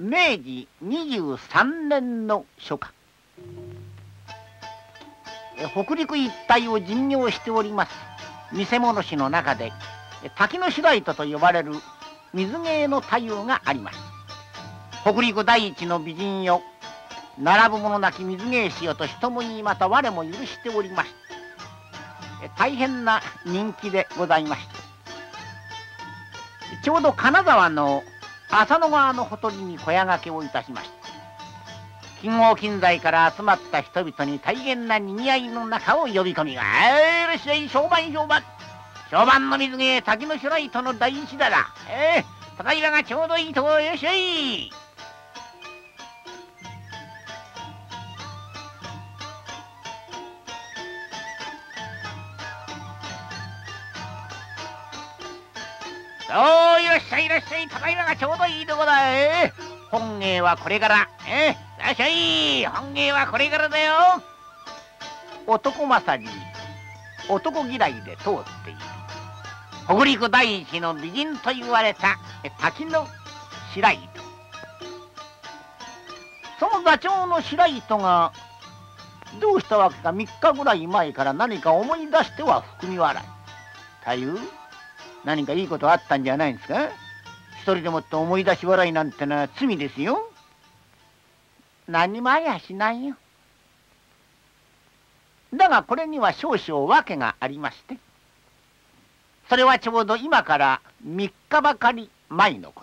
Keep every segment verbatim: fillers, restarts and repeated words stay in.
めいじにじゅうさんねんの初夏、北陸一帯を巡業しております見せ物師の中で滝の白糸と呼ばれる水芸の太夫があります。北陸第一の美人よ、並ぶ者なき水芸師よと人も言いまた我も許しておりました。大変な人気でございました。ちょうど金沢の浅野川のほとりに小屋掛けをいたしました。近郷近在から集まった人々に大変な賑わいの中を呼び込みが、えー、いらっしゃい、商売商売、商売の水芸滝の白糸の第一打だ。えー、高岩がちょうどいいところ、よっしゃい。おー、いらっしゃいいらっしゃい、高岩がちょうどいいとこだ。えー、本芸はこれから。えー、いらっしゃい、本芸はこれからだよ。男勝り男嫌いで通っている北陸第一の美人と言われた滝の白糸。その座長の白糸がどうしたわけかみっかぐらい前から何か思い出しては含み笑い。太夫、何かいいことあったんじゃないんですか。一人でもって思い出し笑いなんてのは罪ですよ。何にもありゃしないよ。だがこれには少々訳がありまして、それはちょうど今からみっかばかり前のこと。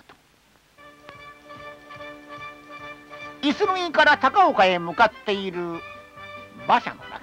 いするぎから高岡へ向かっている馬車の中、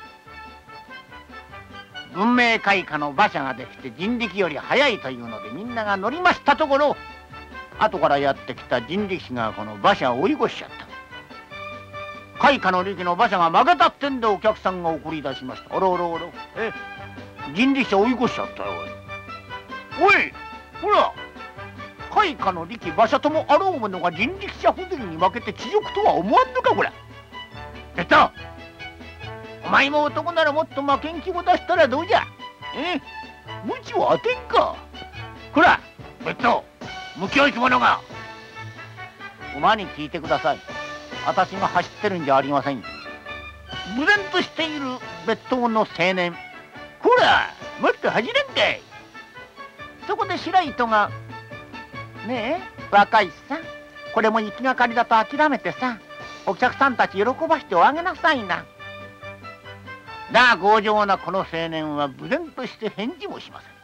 文明開化の馬車ができて人力より速いというのでみんなが乗りましたところ、後からやってきた人力士がこの馬車を追い越しちゃった。開化の力の馬車が負けたってんでお客さんが送り出しました。あらあらあら、え人力車追い越しちゃったよ。おいほら、開化の力馬車ともあろうものが人力車不全に負けて恥辱とは思わんのか。これえっとお前も男ならもっと負けん気を出したらどうじゃ。え無知を当てんか。ほらえっと無教育者が、馬に聞いてください。私が走ってるんじゃありません。無然としている別当の青年、ほらもっと走れんかい。そこで白糸が、ねえ若いさん、これも行きがかりだと諦めてさ、お客さんたち喜ばしておあげなさいな。だが強情なこの青年は無然として返事もしません。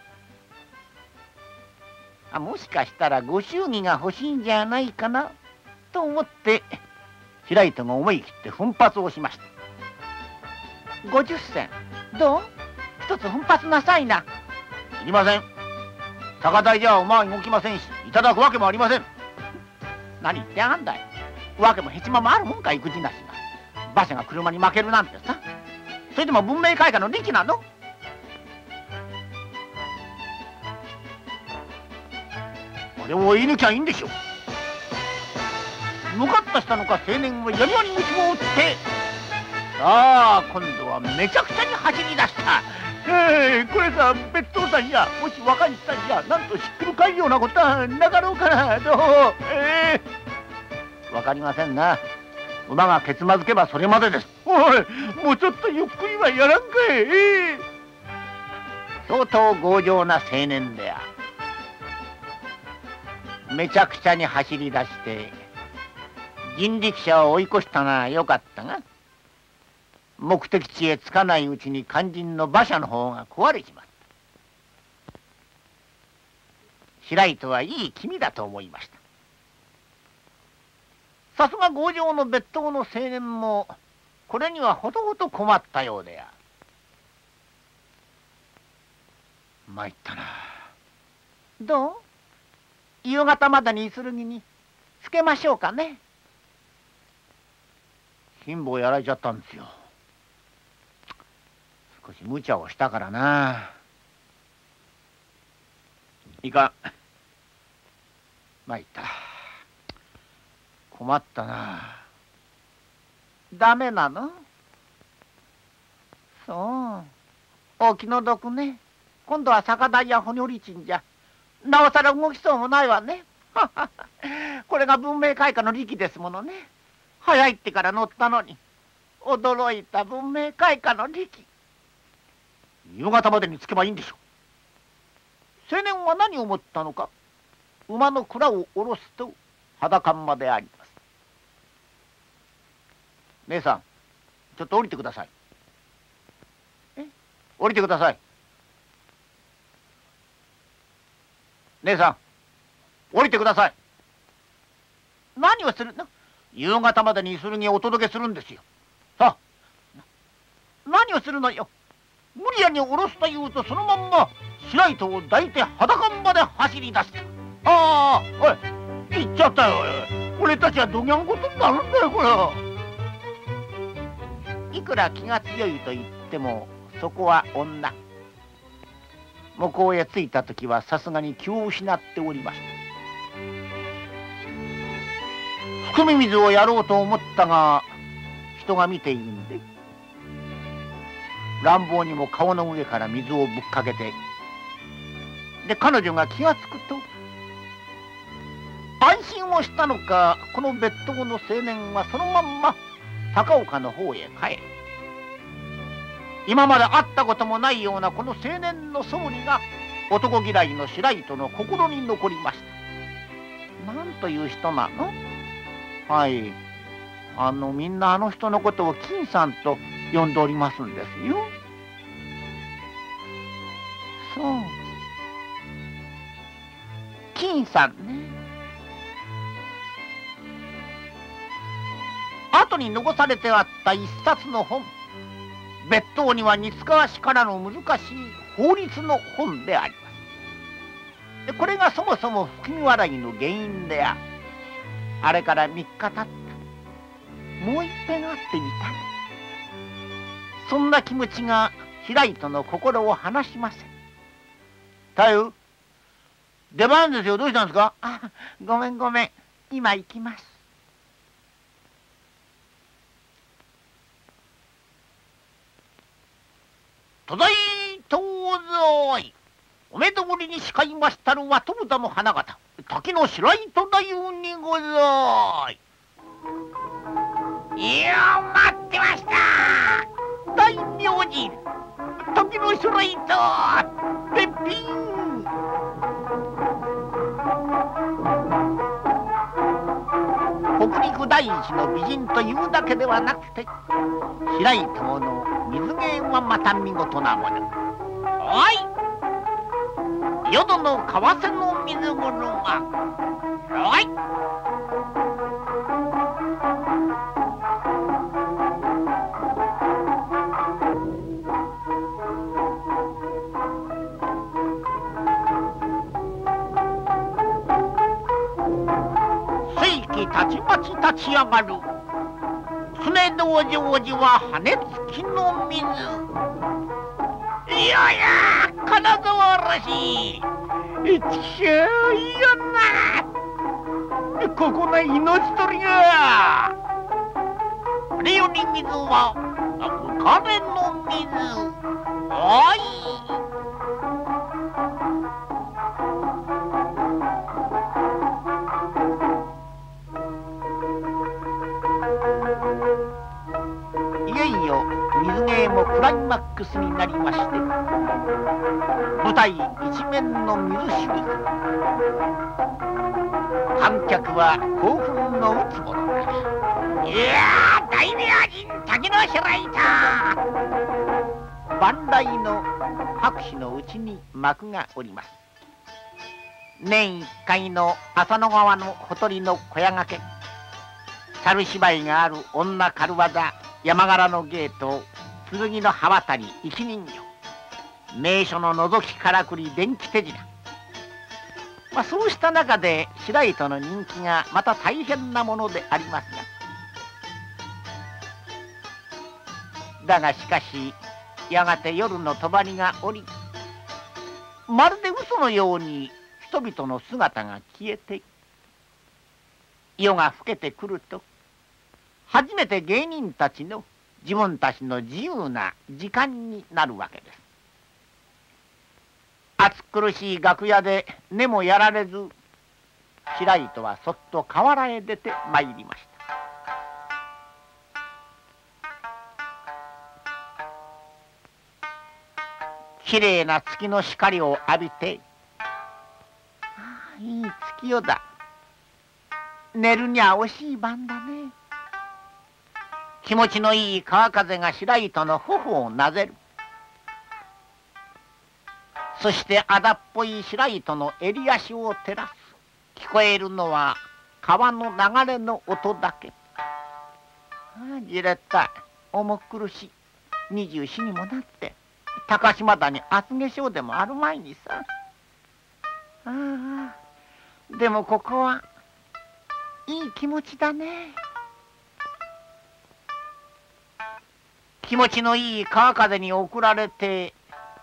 あ、もしかしたらご祝儀が欲しいんじゃないかなと思って白糸が思い切って奮発をしました。ごじゅっせんどう、一つ奮発なさいな。いりません。高台じゃ馬は動きませんし、いただくわけもありません。何言ってやがんだい。わけもへちまもあるもんか、育児なしが。馬車が車に負けるなんてさ。それでも文明開化の力なの。これを言い抜きゃいいんでしょう。向かったしたのか青年はやりわり道を追って、さあ今度はめちゃくちゃに走り出した。えー、これさ別当さんやもし若いさんやなんと知ってるかいようなことはなかろうかな。どうえー、わかりませんな。馬がけつまずけばそれまでです。おいもうちょっとゆっくりはやらんかい。えー、相当強情な青年である。めちゃくちゃに走り出して人力車を追い越したのはよかったが、目的地へ着かないうちに肝心の馬車の方が壊れちまった。白糸はいい気味だと思いました。さすが強情の別当の青年もこれにはほとほと困ったようである。参ったな。どう、夕方までにいするぎにつけましょうかね。辛抱やられちゃったんですよ。少し無茶をしたからな。いいか参った。困ったな。ダメなの。そうお気の毒ね。今度は酒代や骨折り賃じゃなおさら動きそうもないわね。 これが文明開化の利器ですものね。早いってから乗ったのに驚いた文明開化の利器。夕方までに着けばいいんでしょう。青年は何を思ったのか、馬の蔵を下ろすと裸馬であります。姉さん、ちょっと降りてください。え降りてください。姉さん、降りてください。何をするの？夕方までに剣をお届けするんですよ。さあ、何をするのよ。無理やり下ろすというと、そのまんま白糸を抱いて裸馬で走り出した。ああ、おい、行っちゃったよ。俺たちはどぎゃんことになるんだよ、これ。いくら気が強いと言っても、そこは女。向こうへ着いた時はさすがに気を失っておりました。含み水をやろうと思ったが、人が見ているんで、乱暴にも顔の上から水をぶっかけて、で彼女が気がつくと、安心をしたのか、この別当の青年はそのまんま高岡の方へ帰る。今まで会ったこともないようなこの青年の総理が男嫌いの白糸の心に残りました。なんという人なの？はい、あのみんなあの人のことを金さんと呼んでおりますんですよ。そう、金さんね。後に残されてあった一冊の本、別当には似つかわしからの難しい法律の本であります。でこれがそもそも含み笑いの原因である。あれからみっかたった。もう一遍会ってみたい。そんな気持ちが白糸の心を離しません。太夫、出番ですよ。どうしたんですか？あ、ごめんごめん。今行きます。戸田東西、お目通りに誓いましたるは飛田の花形、滝の白糸太夫にござい。いや、待ってました。大名人、滝の白糸べっぴん。北陸第一の美人というだけではなくて、白糸の水芸はまた見事なもの。おい、淀の為替の水物が、おい、世紀たちまち立ち上がる常道成寺は羽付きの水。いやいや、金沢嵐、いちゃいいよな。ここの命取りが。これより水は浮かれの水。おい、いよいよ水芸もクライマックスになりまして、舞台一面の水しぶき、観客は興奮の打つものだ。いやー、大名人滝の白糸。万来の拍手のうちに幕が下ります。年一回の浅野川のほとりの小屋掛け、猿芝居がある女軽技、山柄のゲート、剣の刃渡り、生き人形、名所の覗きからくり、電気手品、まあ、そうした中で白糸の人気がまた大変なものでありますが、だがしかしやがて夜の帳が下り、まるで嘘のように人々の姿が消えて、夜が更けてくると、初めて芸人たちの自分たちの自由な時間になるわけです。暑苦しい楽屋で寝もやられず、 白糸はそっと河原へ出てまいりました。きれいな月の光を浴びて、ああ、いい月夜だ。寝るには惜しい晩だね。気持ちのいい川風が白糸の頬をなぜる。そして荒っぽい白糸の襟足を照らす。聞こえるのは川の流れの音だけ。ああ、じれったい、重苦しい。二十四にもなって高島田に厚化粧でもあるまいにさ。ああ、でもここはいい気持ちだね。気持ちのいい川風に送られて、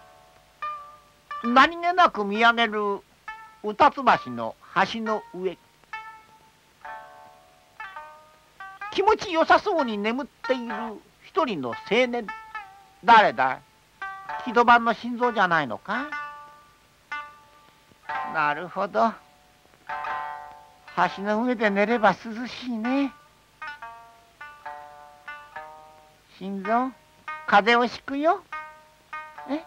何気なく見上げるうたつ橋の橋の上、気持ちよさそうに眠っている一人の青年。誰だ？木戸番の心臓じゃないのか？なるほど。橋の上で寝れば涼しいね。心臓、風邪をひくよ。え？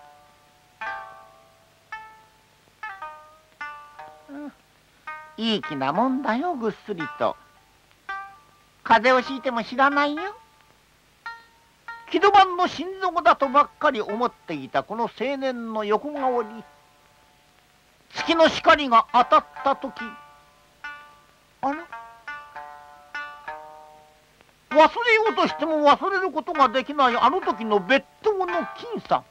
うん、いい気なもんだよ、ぐっすりと。風邪をひいても知らないよ。木戸番の心臓だとばっかり思っていたこの青年の横顔に月の光が当たったとき、あら、忘れようとしても忘れることができないあの時の別当の金さ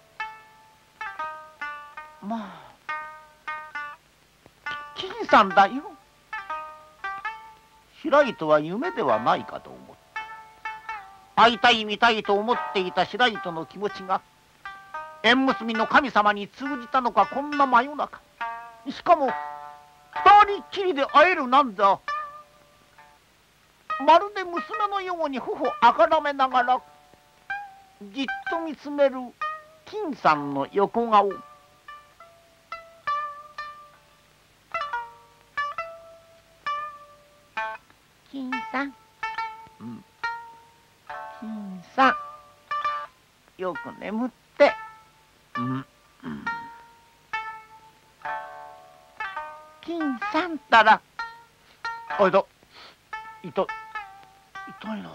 ん。まあ、金さんだよ。白糸は夢ではないかと思った。会いたい見たいと思っていた白糸の気持ちが縁結びの神様に通じたのか、こんな真夜中。しかも二人きりで会えるなんざ、まるで娘のように頬あからめながらじっと見つめる金さんの横顔。金さん、うん、金さん、よく眠って。うん、うん、金さんったら、あいた、いた、痛いな。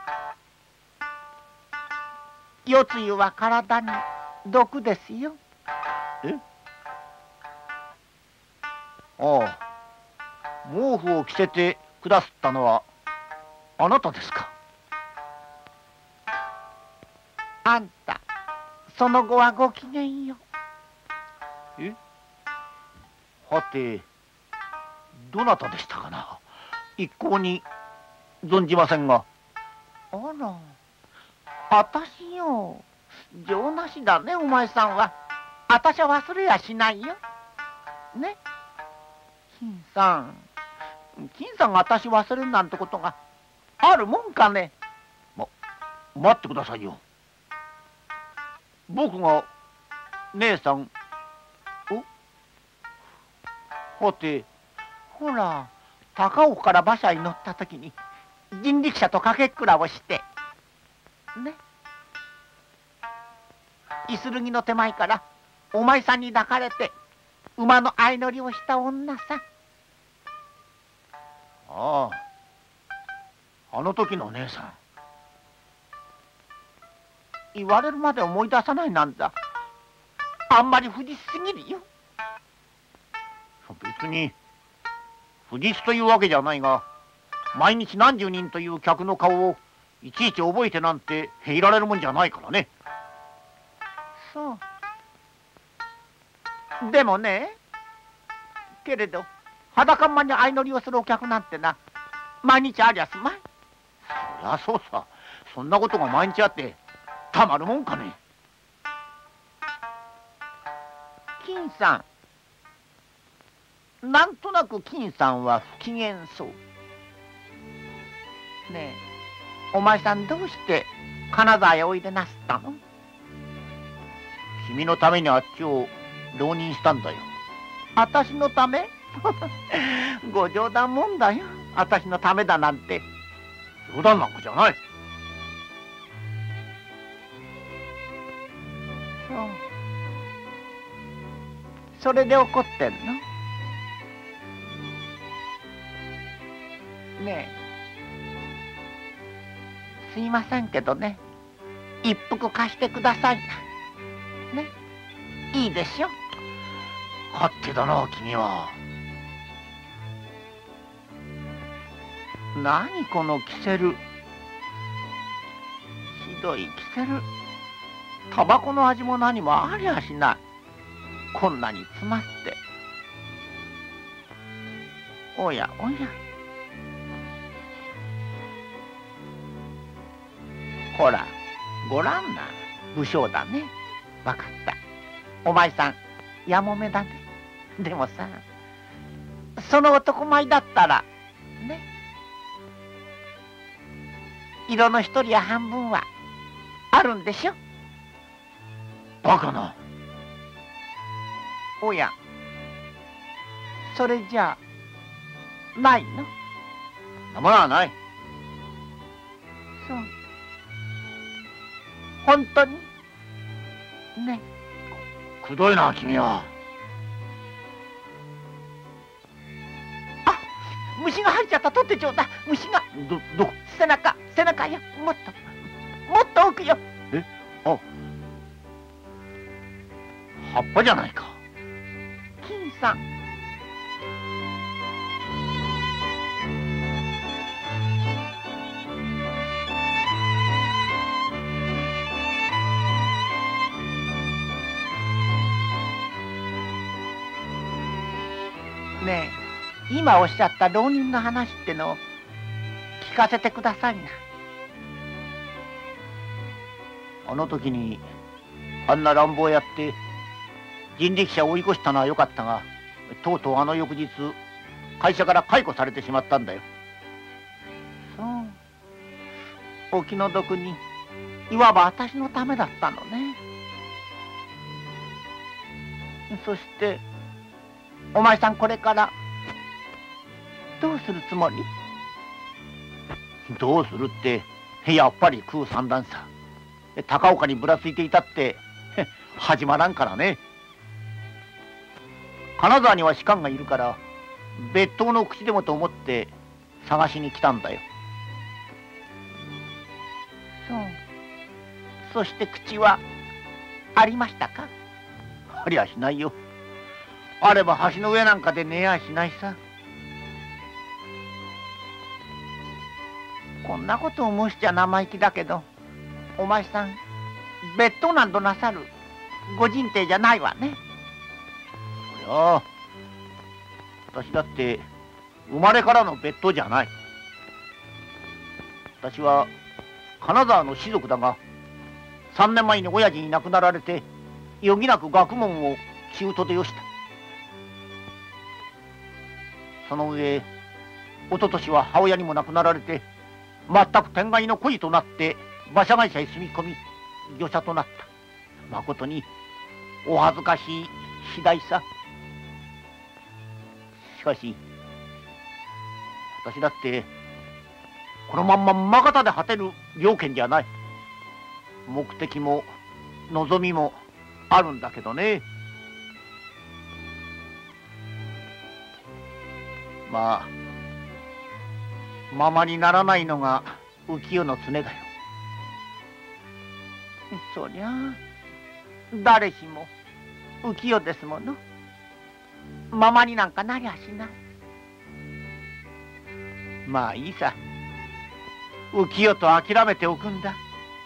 夜露は体に毒ですよ。え？ああ、毛布を着せてくだすったのはあなたですか？あんた、その後はごきげんよ。え？はて、どなたでしたかな？一向に存じませんが。あら、あたしよ。情なしだね、お前さんは。あたしは忘れやしないよ。ね？金さん、金さんがあたし忘れるなんてことがあるもんかね。ま、待ってくださいよ。僕が姉さん、お？はて、ほら、高尾から馬車に乗った時に人力車とかけっくらをしてね、イスルギの手前からお前さんに抱かれて馬の相乗りをした女さ。ああ、あの時の姉さん。言われるまで思い出さないなんだ。あんまり不実すぎるよ。別に不実というわけじゃないが、毎日何十人という客の顔をいちいち覚えてなんていられるもんじゃないからね。そう。でもね、けれど裸んまに相乗りをするお客なんてな、毎日ありゃすまい。そりゃそうさ。そんなことが毎日あってたまるもんかね。金さん、なんとなく金さんは不機嫌そう。ねえ、お前さんどうして金沢へおいでなすったの？君のためにあっちを浪人したんだよ。あたしのため？ ご冗談もんだよ。私のためだなんて。冗談なんかじゃない。そう。それで怒ってんの？ねえ。すいませんけどね、一服貸してくださいな。ね。いいでしょ？勝手だな、君は。何このキセル。ひどいキセル。タバコの味も何もありゃしない。こんなに詰まって。おやおや。ほら、ごらんな。武将だね。わかった。お前さん、やもめだね。でもさ、その男前だったら、ね。色の一人や半分はあるんでしょ？バカな。おや、それじゃあ、ないの？なものはない。そう。本当に？ね。くどいな、君は。あ、虫が入っちゃった。取ってちょうだい。虫が。ど、どこ？背中、背中よ。もっと、もっと奥よ。え？あ、葉っぱじゃないか。金さん。ねえ、今おっしゃった浪人の話ってのを聞かせてくださいな。あの時にあんな乱暴やって人力車を追い越したのはよかったが、とうとうあの翌日会社から解雇されてしまったんだよ。そう、お気の毒にいわば私のためだったのね。そしてお前さん、これからどうするつもり？どうするって、やっぱり空三段さ。高岡にぶらついていたって始まらんからね。金沢には士官がいるから別当の口でもと思って探しに来たんだよ。そう。そして口はありましたか？ありゃしないよ。あれば橋の上なんかで寝やしないさ。こんなことを申しちゃ生意気だけど、お前さん別当なんとなさるご人定じゃないわね。いや、私だって生まれからの別当じゃない。私は金沢の士族だが、三年前に親父に亡くなられて余儀なく学問を中途でよした。その上、一昨年は母親にも亡くなられて、全く天外の恋となって馬車会社へ住み込み、御者となった。まことにお恥ずかしい次第さ。しかし、私だってこのまんま真方で果てる了見じゃない。目的も望みもあるんだけどね。まあ、ままにならないのが浮世の常だよ。そりゃあ誰しも浮世ですもの。ままになんかなりゃしない。まあいいさ。浮世と諦めておくんだ。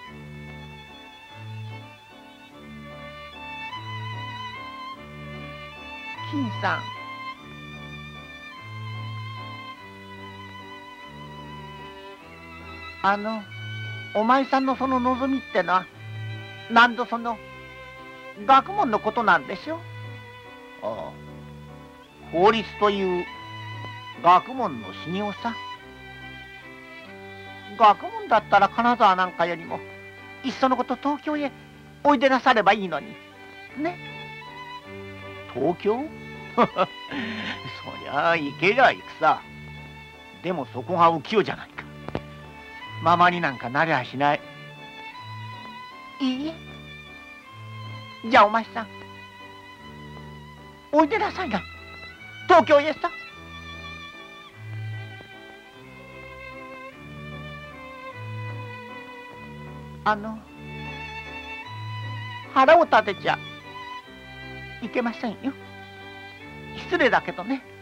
金さん。あの、お前さんのその望みってのは、なんとその、学問のことなんでしょ？ああ、法律という学問の修行さ。学問だったら金沢なんかよりも、いっそのこと東京へおいでなさればいいのに。ね。東京？ そりゃあ行けりゃ行くさ。でもそこが浮世じゃないか。ままになんかなりゃしない。いいえ。じゃあお前さんおいでなさいな、東京へさ。あの腹を立てちゃいけませんよ。失礼だけどね、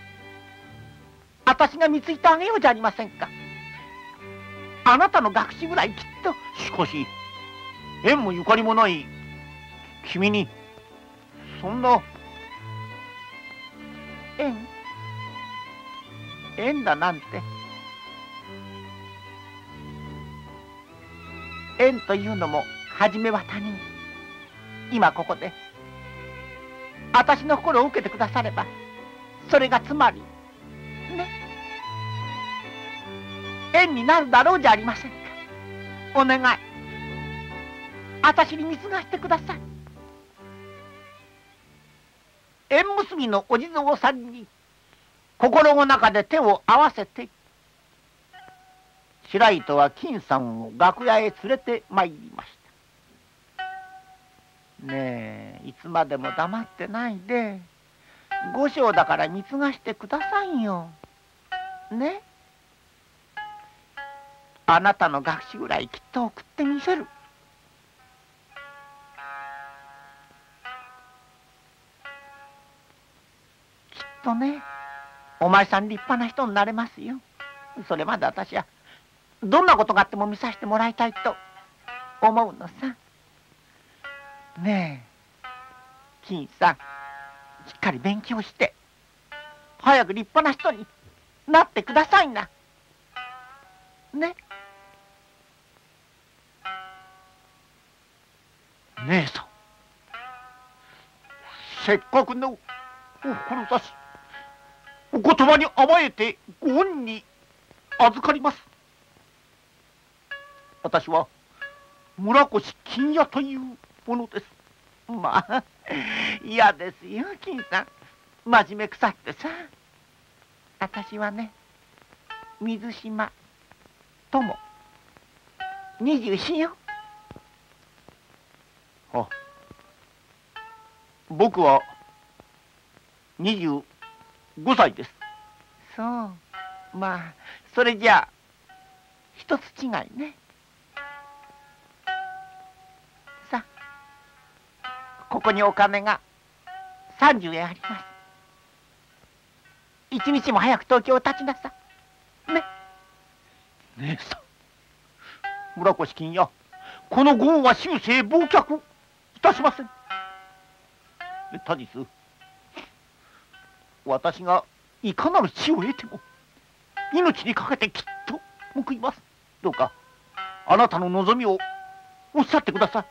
私が貢いてあげようじゃありませんか。あなたの学士ぐらいきっと。しかし縁もゆかりもない君にそんな。縁縁だなんて。縁というのも初めは他人。今ここで私の心を受けてくだされば、それがつまりね、縁になるだろうじゃありませんか。お願い、私に貢がしてください。縁結びのお地蔵さんに心の中で手を合わせて、白糸は金さんを楽屋へ連れてまいりました。ねえ、いつまでも黙ってないで、五章だから貢がしてくださいよ。ね、あなたの学士ぐらいきっと送ってみせる。きっとね、お前さん立派な人になれますよ。それまで私はどんなことがあっても見させてもらいたいと思うのさ。ねえ金さん、しっかり勉強して早く立派な人になってくださいな。ね。姉さん、せっかくのお志、お言葉に甘えてご恩に預かります。私は村越金屋というものです。まあ嫌ですよ金さん、真面目くさってさ。私はね、水島友二十四よ。あ、僕は二十五歳です。そう、まあそれじゃあ一つ違いね。さあ、ここにお金が三十円あります。一日も早く東京を立ちなさいね。姉さん、村越金屋、このご恩は終生忘却いたしません。他日私がいかなる地を得ても命にかけてきっと報います。どうかあなたの望みをおっしゃってください。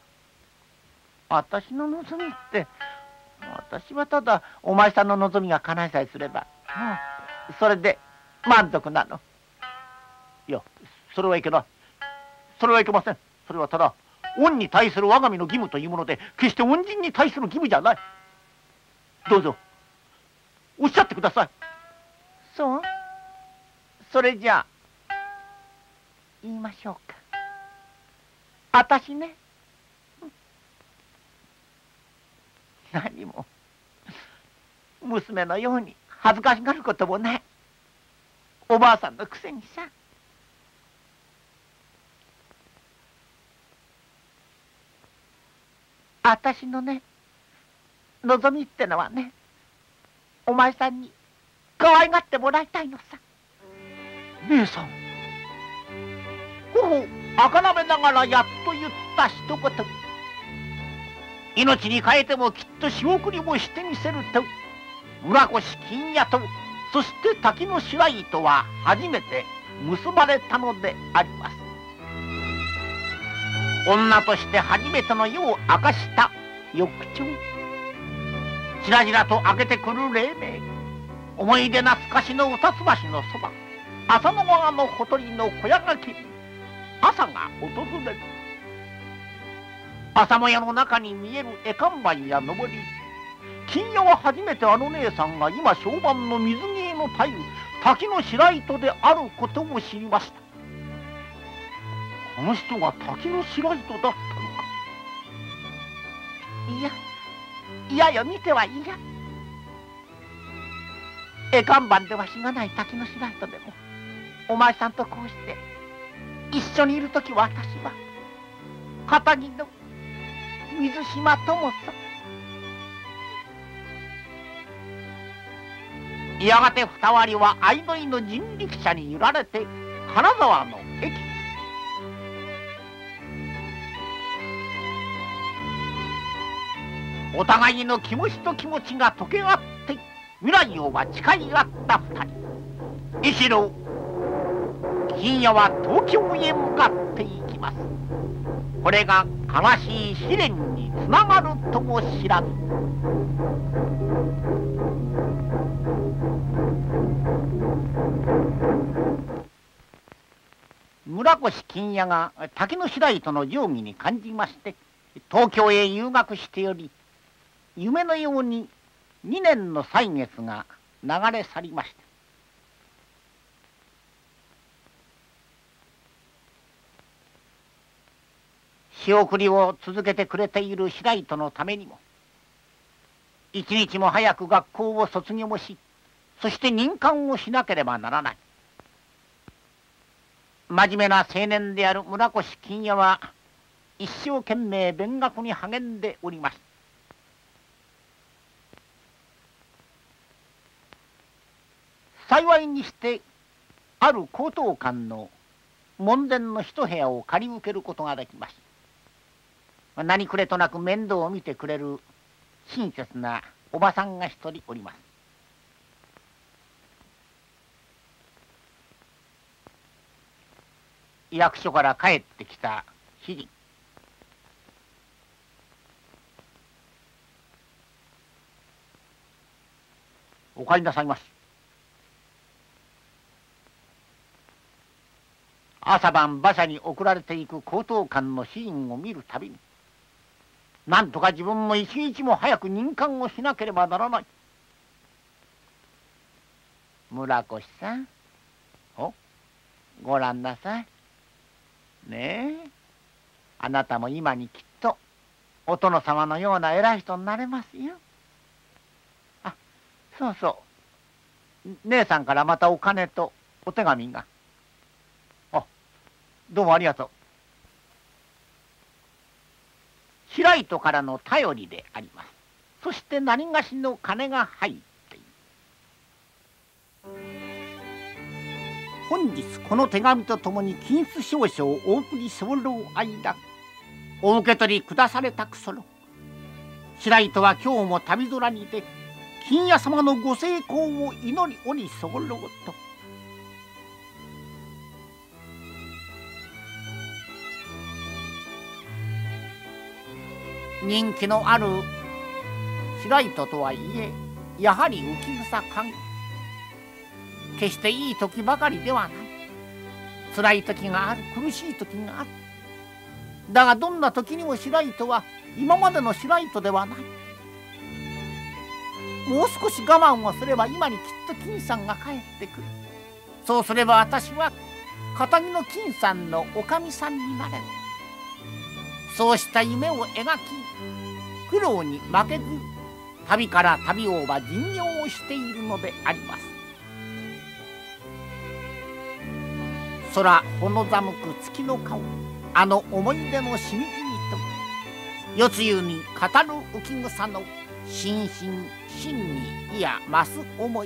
私の望みって、私はただお前さんの望みが叶えさえすれば、うん、それで満足なの。いや、それはいけない。それはいけません。それはただ恩に対する我が身の義務というもので、決して恩人に対する義務じゃない。どうぞおっしゃってください。そう、それじゃあ言いましょうか。私ね、何も娘のように恥ずかしがることもないおばあさんのくせにさ、私のね望みってのはね、お前さんに可愛がってもらいたいのさ。姉さん、頬あからめながらやっと言った一言、命に変えてもきっと仕送りもしてみせると、村越金屋とそして滝の白糸は初めて結ばれたのであります。女として初めての夜を明かした翌朝、じらじらと明けてくる黎明、思い出懐かしのうたつ橋のそば、浅野川のほとりの小屋がけに朝が訪れる。朝もやの中に見える絵看板やのぼり、 金屋は初めてあの姉さんが今評判の水芸の太夫滝の白糸であることを知りました。この人が滝の白糸だったのか。いやいやよ、見てはいや。絵看板ではしがない滝の白糸でもお前さんとこうして一緒にいるときは私は片木の水島友さん。やがて二人は相乗りの人力車に揺られて金沢の駅。お互いの気持ちと気持ちが溶け合って未来をは誓い合った二人。一路金屋は東京へ向かっていきます。これが悲しい試練につながるとも知らず。村越金屋が滝の白糸の定規に感じまして東京へ遊学しており、夢のように二年の歳月が流れ去りました。仕送りを続けてくれている白糸のためにも一日も早く学校を卒業し、そして任官をしなければならない。真面目な青年である村越金屋は一生懸命勉学に励んでおります。幸いにしてある高等館の門前の一部屋を借り受けることができました。何くれとなく面倒を見てくれる親切なおばさんが一人おります。役所から帰ってきた主人。お帰りなさいまし。朝晩馬車に送られていく高等館の主人を見るたびになんとか自分も一日も早く任官をしなければならない。村越さん、おごらんなさいねえ、あなたも今にきっとお殿様のような偉い人になれますよ。あ、そうそう、姉さんからまたお金とお手紙が。あ、どうもありがとう。白糸からの頼りであります。そして何がしの金が入っている。本日この手紙とともに金子証書をお送り候間お受け取りくだされたくそろ白糸は今日も旅空にて金屋様のご成功を祈りおり候と。人気のある白糸とはいえやはり浮草影。決していい時ばかりではない。辛い時がある、苦しい時がある。だがどんな時にも白糸は今までの白糸ではない。もう少し我慢をすれば今にきっと金さんが帰ってくる。そうすれば私は片木の金さんのおかみさんになれる。そうした夢を描き苦労に負けず旅から旅をば尽業をしているのであります。空ほの寒く月の顔、あの思い出のしみじみと夜露に語る浮草の心身心にいや増す思い。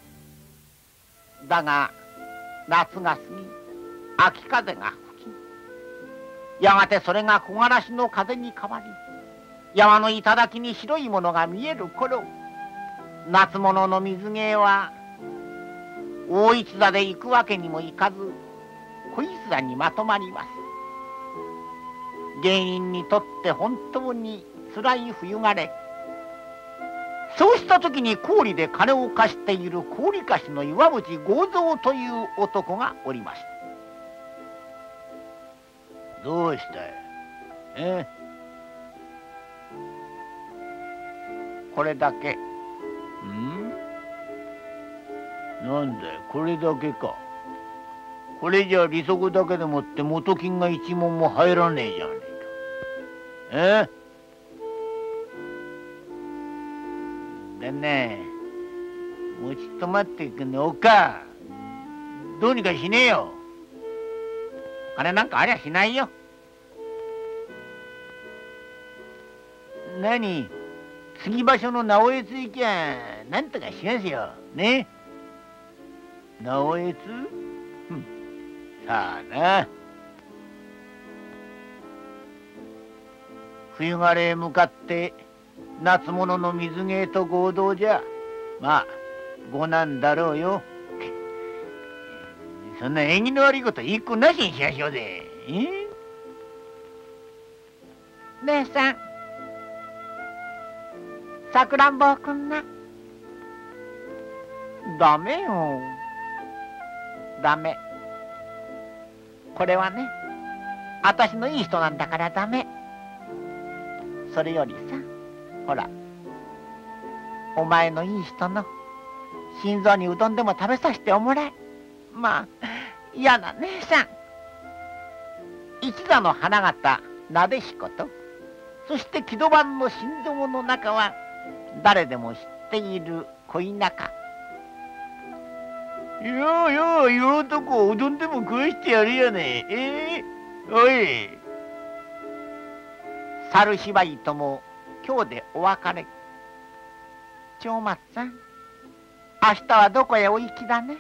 だが夏が過ぎ秋風が吹き、やがてそれが木枯らしの風に変わり山の頂に白いものが見える頃、夏物の水芸は大一座で行くわけにもいかず小一座にまとまります。芸人にとって本当につらい冬枯れ。そうした時に高利で金を貸している高利貸しの岩淵豪蔵という男がおりました。どうしたい、えこれだけ。 ん？なんだよ、これだけか。これじゃ利息だけでもって元金が一文も入らねえじゃねえか。え？でね、もうちっと待ってくんねおっか。どうにかしねえよ。 お金なんかありゃしないよ。 何？次場所の直江津行きゃなんとかしますよ。ね？直江津？ふん、さあな。冬枯れへ向かって夏物の水芸と合同じゃまあごなんだろうよ。そんな縁起の悪いこと一個なしにしやしょうぜ。え？ 姉さん、さくらんぼくんな。 ダメよ。 ダメ。これはね、あたしのいい人なんだからダメ。それよりさ、ほら、お前のいい人の心臓にうどんでも食べさせておもらい。まあ、嫌な姉さん。一座の花形、なでしこと、そして木戸番の心臓の中は、誰でも知っている恋仲。 ようよう、ようとこうどんでも食わしてやるやねえ。えー、おい。 猿芝居とも今日でお別れ。長松さん、明日はどこへお行きだね。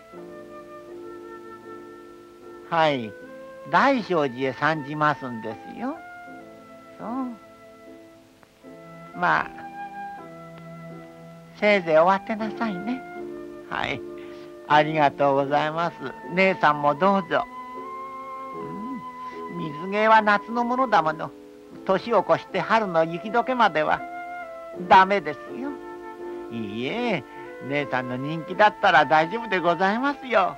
はい、大聖寺へ参じますんですよ。 そう。まあ、せいぜい終わってなさいね。 はい、ありがとうございます。姉さんもどうぞ。 うん、水芸は夏のものだもの。年を越して春の雪解けまではダメですよ。 いいえ、姉さんの人気だったら大丈夫でございますよ。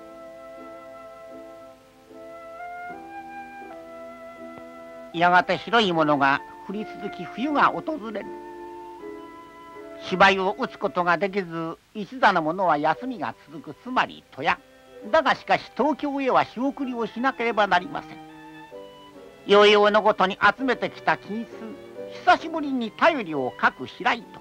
やがて白いものが降り続き冬が訪れる。芝居を打つことができず一座の者は休みが続く、つまり戸屋だが、しかし東京へは仕送りをしなければなりません。よいよのごとに集めてきた金子、久しぶりに頼りを書く白糸が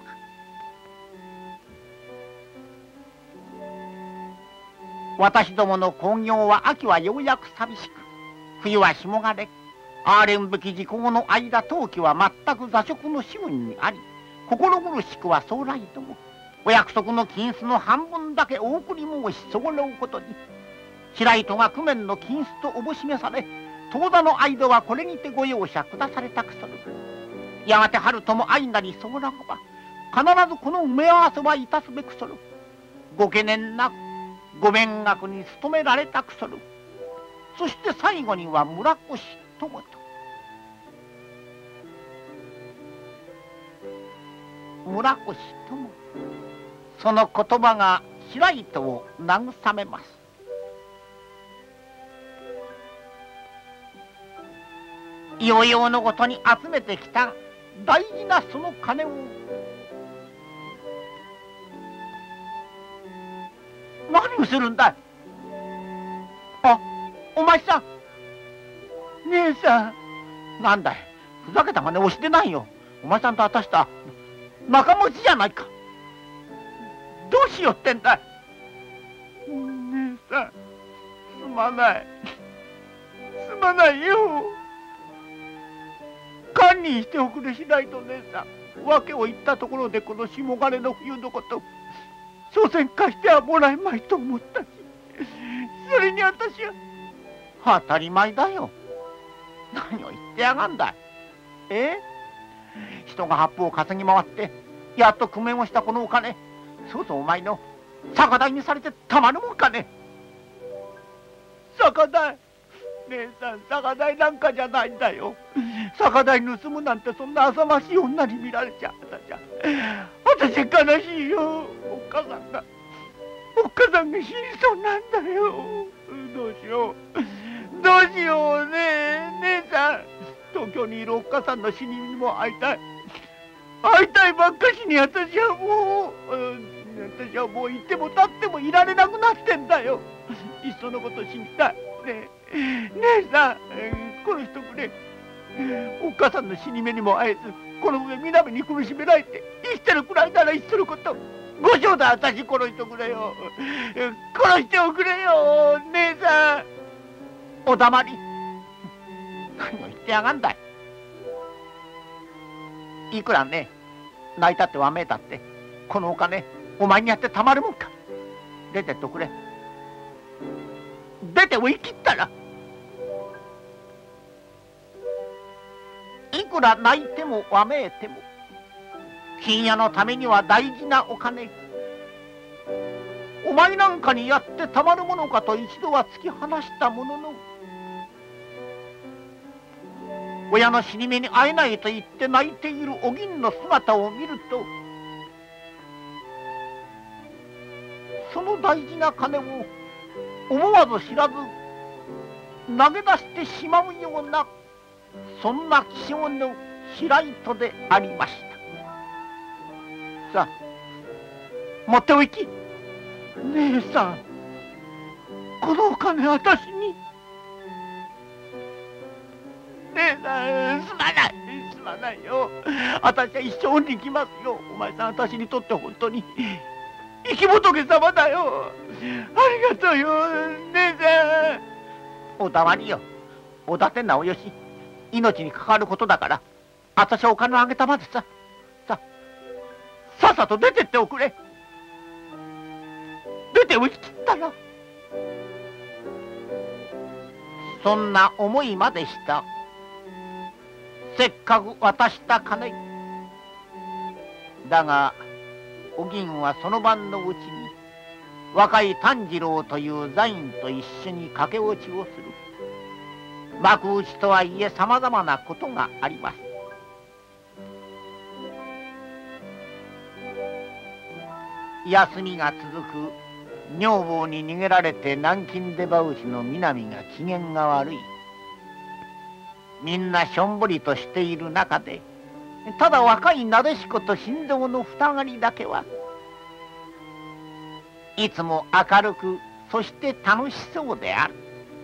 私どもの興行は秋はようやく寂しく、冬は霜枯れ、アーレン吹き時効の間、冬季は全く座食の士分にあり、心苦しくは総来ともお約束の金子の半分だけお送り申し候うことに、白糸が工面の金子とおぼしめされ、当座の間はこれにてご容赦下されたくそる。やがて春とも相なり候らば必ずこの埋め合わせはいたすべくそる。ご懸念なくご勉学に努められたくそる。そして最後には村越友と。村越友、その言葉が白糸を慰めます。いよいよのごとに集めてきた大事なその金を何をするんだい。あ、お前さん。 姉さん。 なんだい、ふざけた真似をしてないよ。お前さんと私と仲間内じゃないか。どうしようってんだい。 姉さん、すまない。すまないよ。堪忍しておくれしないと姉さん。訳を言ったところでこの霜枯れの冬のこと、所詮貸してはもらえまいと思ったし、それに私は。 当たり前だよ。何を言ってやがんだい。え？人が八方を稼ぎ回ってやっと工面をしたこのお金、そうそうお前の酒代にされてたまるもんかね。 酒代？姉さん、酒代なんかじゃないんだよ。酒代盗むなんてそんな浅ましい女に見られちゃ私は私は悲しいよ。おっかさんがおっかさんが死にそうなんだよ。どうしようどうしようね。姉さん、東京にいるおっかさんの死ににも会いたい。 会いたいばっかしに私はもう、うん、私はもういても立ってもいられなくなってんだよ。いっそのこと死にたい。ねえ、姉さん、殺しとくれ。おっかさんの死に目にも会えず、この上南に苦しめられて生きてるくらいならいっそのこと。ご承諾私殺しとくれよ。殺しておくれよ、姉さん。 お黙り。何を言ってやがんだい。いくらね、泣いたってわめいたって、このお金、お前にやってたまるもんか。出てっておくれ。出て追い切ったら、いくら泣いてもわめいても、金屋のためには大事なお金。お前なんかにやってたまるものかと一度は突き放したものの、親の死に目に会えないと言って泣いているお銀の姿を見ると、その大事な金を思わず知らず投げ出してしまうような、そんな気性の白糸でありました。さあ、持っておいき。 姉さん、このお金私に。姉さん、すまない、すまないよ。私は一生に行きますよ。お前さん、私にとって本当に生き仏様だよ。ありがとうよ、姉さん。 お黙りよ。おだてんなおよし。命に関わることだから、私はお金をあげたまでさ。さ、さっさと出てっておくれ。出て追い切ったら。そんな思いまでした。せっかく渡した金。だが、お銀はその晩のうちに、若い炭治郎という座員と一緒に駆け落ちをする。幕内とはいえ様々なことがあります。休みが続く女房に逃げられて南京出羽内の南が機嫌が悪い。みんなしょんぼりとしている中で、ただ若いなでしこと心臓の二狩りだけはいつも明るく、そして楽しそうである。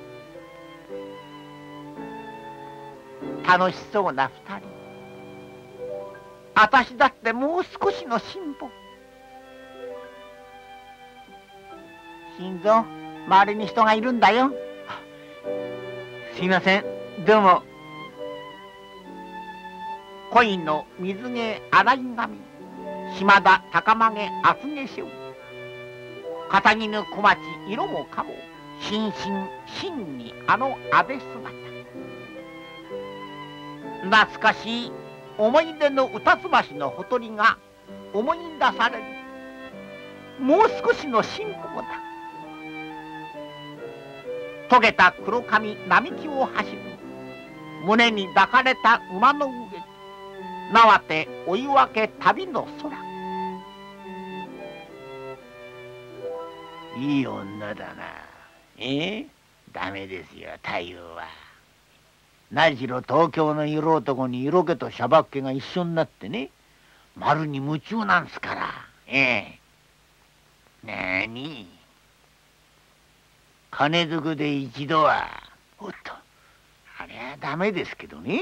楽しそうな二人。あたしだってもう少しの辛抱。心臓、周りに人がいるんだよ。 すいません、どうも。 恋の水毛洗い髪、島田高髷厚化粧、片絹小町色もかも、心身真にあの安倍姿。懐かしい思い出の歌つ橋のほとりが思い出される。もう少しの辛抱だ。遂げた黒髪並木を走る。胸に抱かれた馬の上、縄手追い分け旅の空。 いい女だな。ええ、ダメですよ、太陽は。何しろ東京の色男に色気としゃばっ気が一緒になってね、丸に夢中なんすから。ええ。なに、金づくで一度は、おっと、あれはダメですけどね。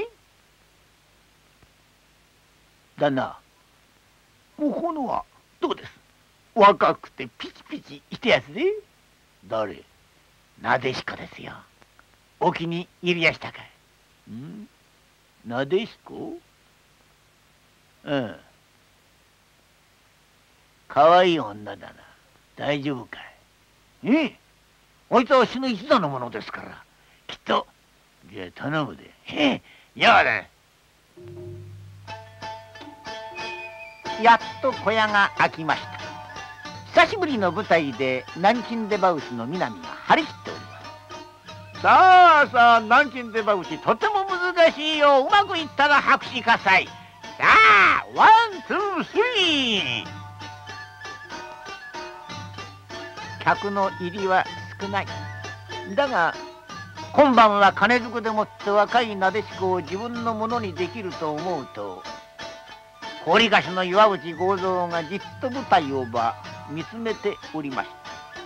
旦那、もうこのはどうです？若くてピチピチいてやつで。誰？なでしこですよ。お気に入りやしたかい？ん？なでしこ？うん。かわいい女だな。大丈夫かい？ええ。あいつは死の一座のものですから。きっと。じゃあ頼むで。へえ。やだ。 やっと小屋が開きました。久しぶりの舞台で南京出羽内の南が張り切っております。さあさあ、南京出羽内とても難しいよ。うまくいったら拍手喝采。さあ、ワンツースリー。客の入りは少ない。だが今晩は金づくでもって若いなでしこを自分のものにできると思うと、 堀貸しの岩渕剛三がじっと舞台をば見つめておりました。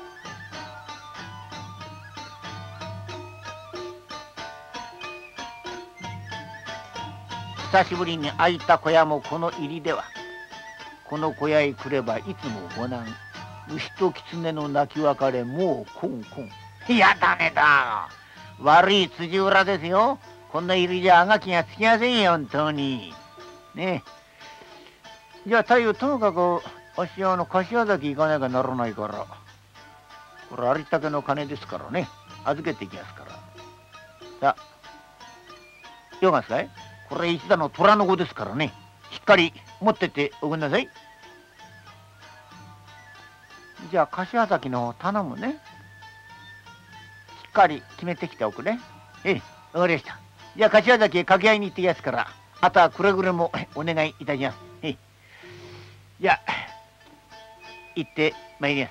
久しぶりに開いた小屋もこの入りでは、この小屋へ来ればいつもご難、牛と狐の泣き別れ、もうコンコン。いやだねだ、悪い辻裏ですよ。こんな入りじゃあがきがつきませんよ、本当にね。えじゃあ太夫、ともかくあっしはあの柏崎行かなきゃならないから、これありったけの金ですからね、預けていきますから。さあよがすかい、これ一打の虎の子ですからね、しっかり持ってっておくんなさい。じゃあ柏崎の方頼むね。しっかり決めてきておくね。ええ、わかりました。じゃあ柏崎へ掛け合いに行ってきますから、あとはくれぐれもお願いいたします。ええ、じゃあ行ってまいります。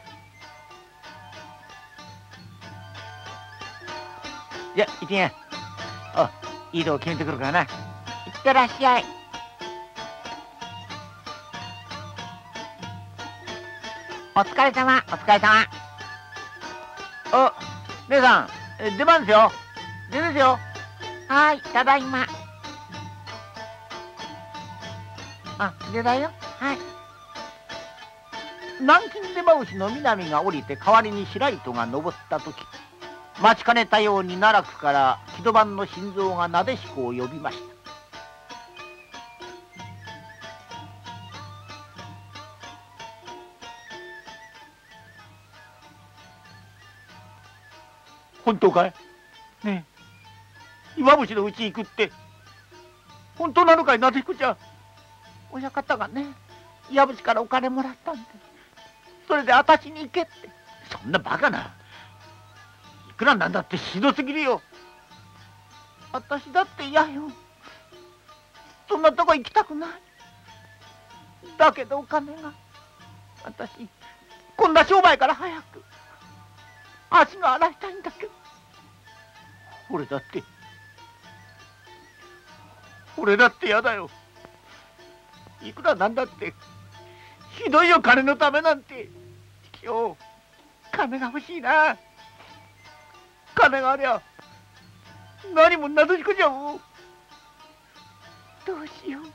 じゃあ行ってみや。あ、いいとこ決めてくるからな。行ってらっしゃい。お疲れ様、お疲れ様。あ、姉さん、え出番ですよ。出ですよ。はい、ただいま。あ、出だよ。はい。南京出馬牛の南が降りて代わりに白糸が登ったとき、待ちかねたように奈落から木戸番の心臓がなでしこを呼びました。本当かい？ねえ、岩渕のうち行くって本当なのかい、なでしこちゃん。親方がね、岩渕からお金もらったんで、それで私に行けって。そんなバカな、いくらなんだってひどすぎるよ。私だって嫌よ。そんなとこ行きたくない。だけどお金が、私こんな商売から早く足が洗いたいんだけど。俺だって俺だって嫌だよ。いくらなんだってひどいよ、金のためなんて。今日金が欲しいな。金がありゃ何もなでしこちゃんも。どうしよう。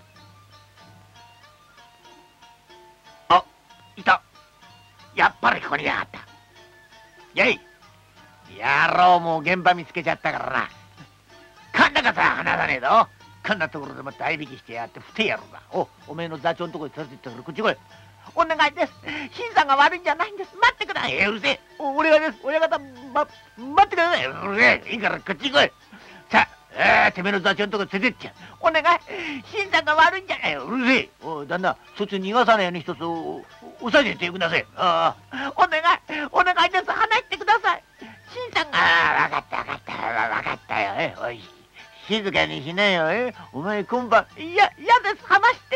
あ、いた。やっぱりここにやがった。やい、野郎、もう現場見つけちゃったからな。かんなかさ離さねえぞ。こんなところでもって合いびきしてやってふてやろうな。お、おめえの座長のところに連れて行ったからこっち来い。お願いです。新さんが悪いんじゃないんです。待ってください。えー、うるせえ。お願いです。親方、ま、待ってください。うるせえ。いいからこっち来い。さあ、あてめえの座長のところ連れてっちゃう。お願い。新さんが悪いんじゃない。うるせえ。おい、旦那、そいつ逃がさないように一つ押さえてってください。ああ、お願い。お願いです。離してください。新さんが。ああ、わかったわかった。わかったよ。え、おい、静かにしなよ。え、お前今晩。いや、嫌です。離して。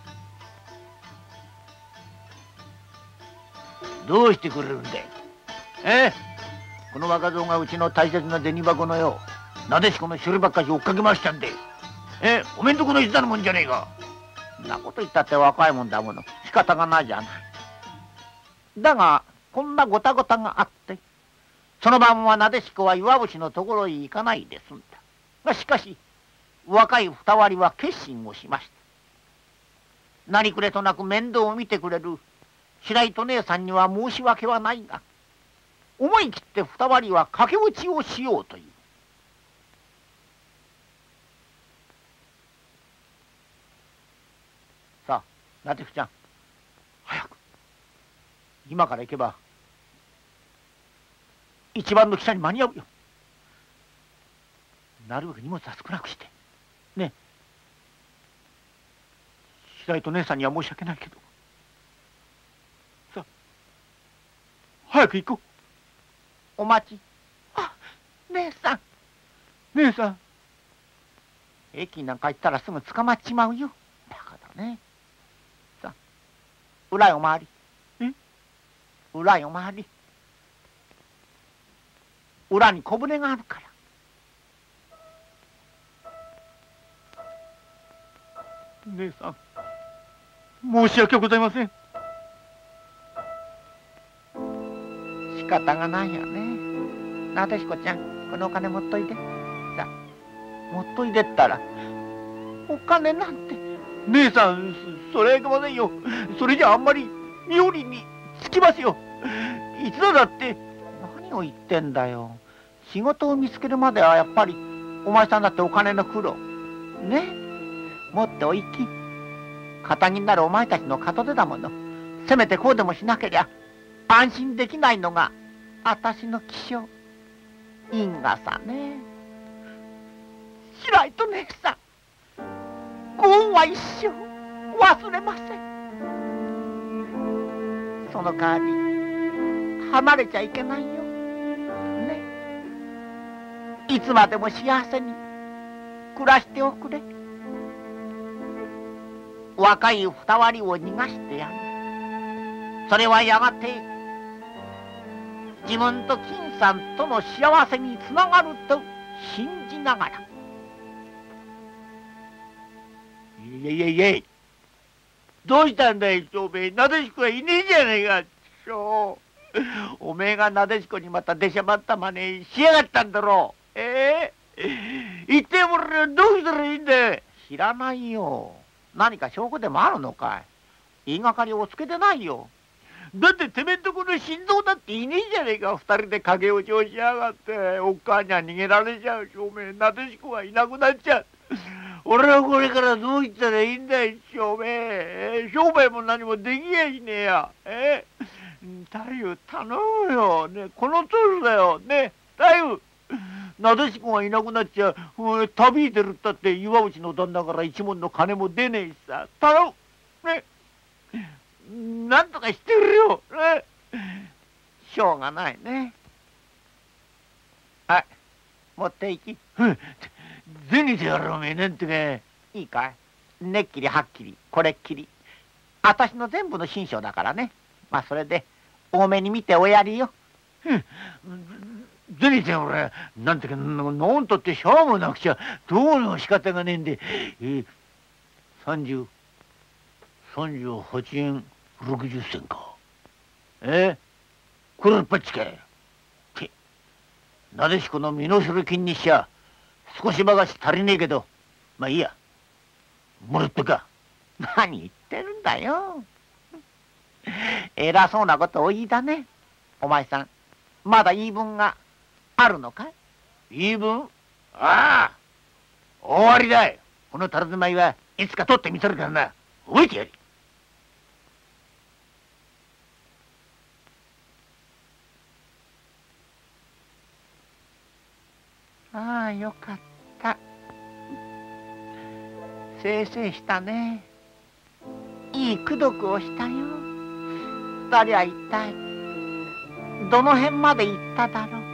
どうしてくれるんだい。え、この若造がうちの大切な銭箱のよ、なでしこの処理ばっかし追っかけましたんで、え、おめんとこの一座のもんじゃねえか。そんなこと言ったって若いもんだもの、仕方がないじゃない。だがこんなごたごたがあって、その晩はなでしこは岩渕のところへ行かないで済んだ。がしかし若い二割は決心をしました。何くれとなく面倒を見てくれる白糸姉さんには申し訳はないが、思い切って二割は駆け落ちをしようという。さあ、なでふちゃん、早く今から行けば一番の汽車に間に合うよ。なるべく荷物は少なくしてね。白糸姉さんには申し訳ないけど、さあ早く行こう。お待ち。あ、姉さん。姉さん。駅なんか行ったらすぐ捕まっちまうよ。バカだね。さあ、裏へお回り。え？裏へお回り。裏に小舟があるから。姉さん、 申し訳ございません。 仕方がないよね。なでしこちゃん、このお金持っといて。さあ、持っといでったら、お金なんて。 姉さん、それはいけませんよ。それじゃあんまり妙利につきますよ。いつだって。 何を言ってんだよ。仕事を見つけるまではやっぱりお前さんだってお金の苦労ね、持っておいき。堅気になるお前たちの門出だもの。せめてこうでもしなけりゃ安心できないのが私の気性。因果さね。しないと姉さん、ご恩は一生忘れません。その代わり離れちゃいけないよね。いつまでも幸せに暮らしておくれ。若い二割を逃がしてやる。それはやがて自分と金さんとの幸せにつながると信じながら。 いやいやいやい、どうしたんだい、長兵衛。なでしこはいねえじゃねえか。そう、おめえがなでしこにまた出しゃばったまねしやがったんだろう。ええー、言ってもらえ、どうしたらいいんだよ。 知らないよ。何か証拠でもあるのかい。言いがかりをつけてないよ。 だっててめえんとこの心臓だっていねえじゃねえか。二人で駆け落ちをしやがって。おっかあには逃げられちゃうし、おめえなでしこはいなくなっちゃう。俺はこれからどう言ったらいいんだい、商売。商売も何もできやいねえや。え太夫、頼むよ。ね、この通りだよ。ね、太夫。なでしこがいなくなっちゃう。旅に出るったって岩内の旦那から一文の金も出ねえしさ。頼む。ね。なんとかしてるよ。ね。 しょうがないね。はい、持っていき。 銭でやろう、おめえなんてか。 いいかい。ねっきりはっきりこれっきり。私の全部の心証だからね。まあそれで多めに見ておやりよ。 銭で俺なんてかなんとってしょうもなくちゃどうの仕方がねえんで、えー、三十三十八円六十銭か。えー、これっぱっちかい。てなでしこの身のする金にしちゃ少しばかし足りねえけど、まあいいや。もらっとか。 何言ってるんだよ。偉そうなことを言いだね。お前さん、まだ言い分があるのかい？ 言い分？ああ、終わりだい。このたらずまいはいつか取ってみせるからな。覚えてやり。 ああ、よかった。せいせいしたね。いい功徳をしたよ。二人は一体どの辺まで行っただろう。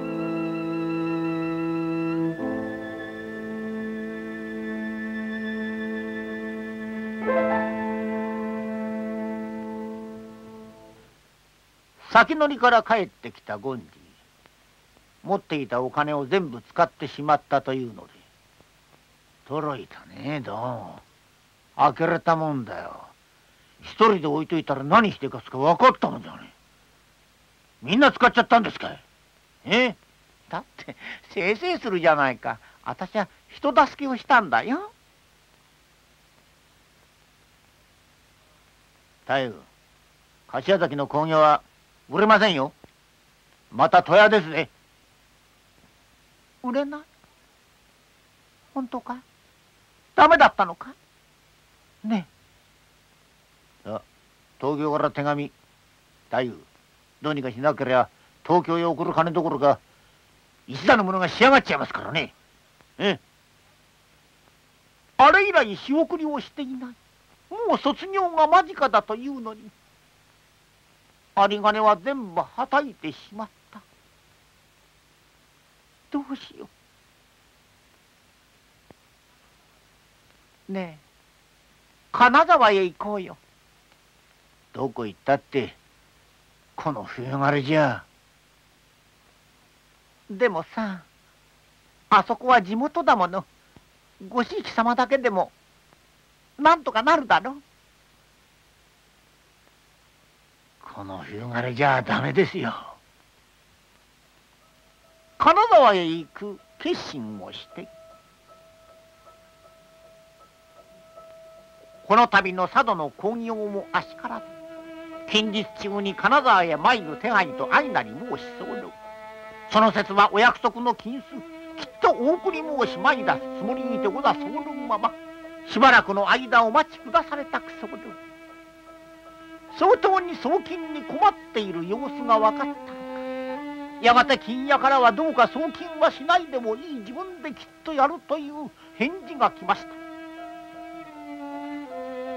先乗りから帰ってきた権次、持っていたお金を全部使ってしまったというので、とろいたね。どう呆れたもんだよ。一人で置いといたら何してかすか分かったもんじゃねえ。みんな使っちゃったんですかい。えだってせいせいするじゃないか。私は人助けをしたんだよ。 太夫、柏崎の興行は売れませんよ。また戸屋ですね。 売れない？本当か？ダメだったのか？ねえ。あ、東京から手紙。太夫、どうにかしなければ東京へ送る金どころか一座の者が仕上がっちゃいますからね。ええ。 あれ以来仕送りをしていない。もう卒業が間近だというのに、有り金は全部はたいてしまった。どうしよう。ねえ、金沢へ行こうよ。 どこ行ったってこの冬枯れじゃ。 でもさ、あそこは地元だもの。ご贔屓様だけでもなんとかなるだろう。 この冬枯れじゃダメですよ。金沢へ行く決心をしてこの度の佐渡の興行もあしからず近日中に金沢へ参る手配と相なり申し候。その節はお約束の金数きっとお送り申し参り出すつもりにてござ候まましばらくの間お待ちくだされたく候。相当に送金に困っている様子が分かったのか、やがて金屋からはどうか送金はしないでもいい、自分できっとやるという返事が来ました。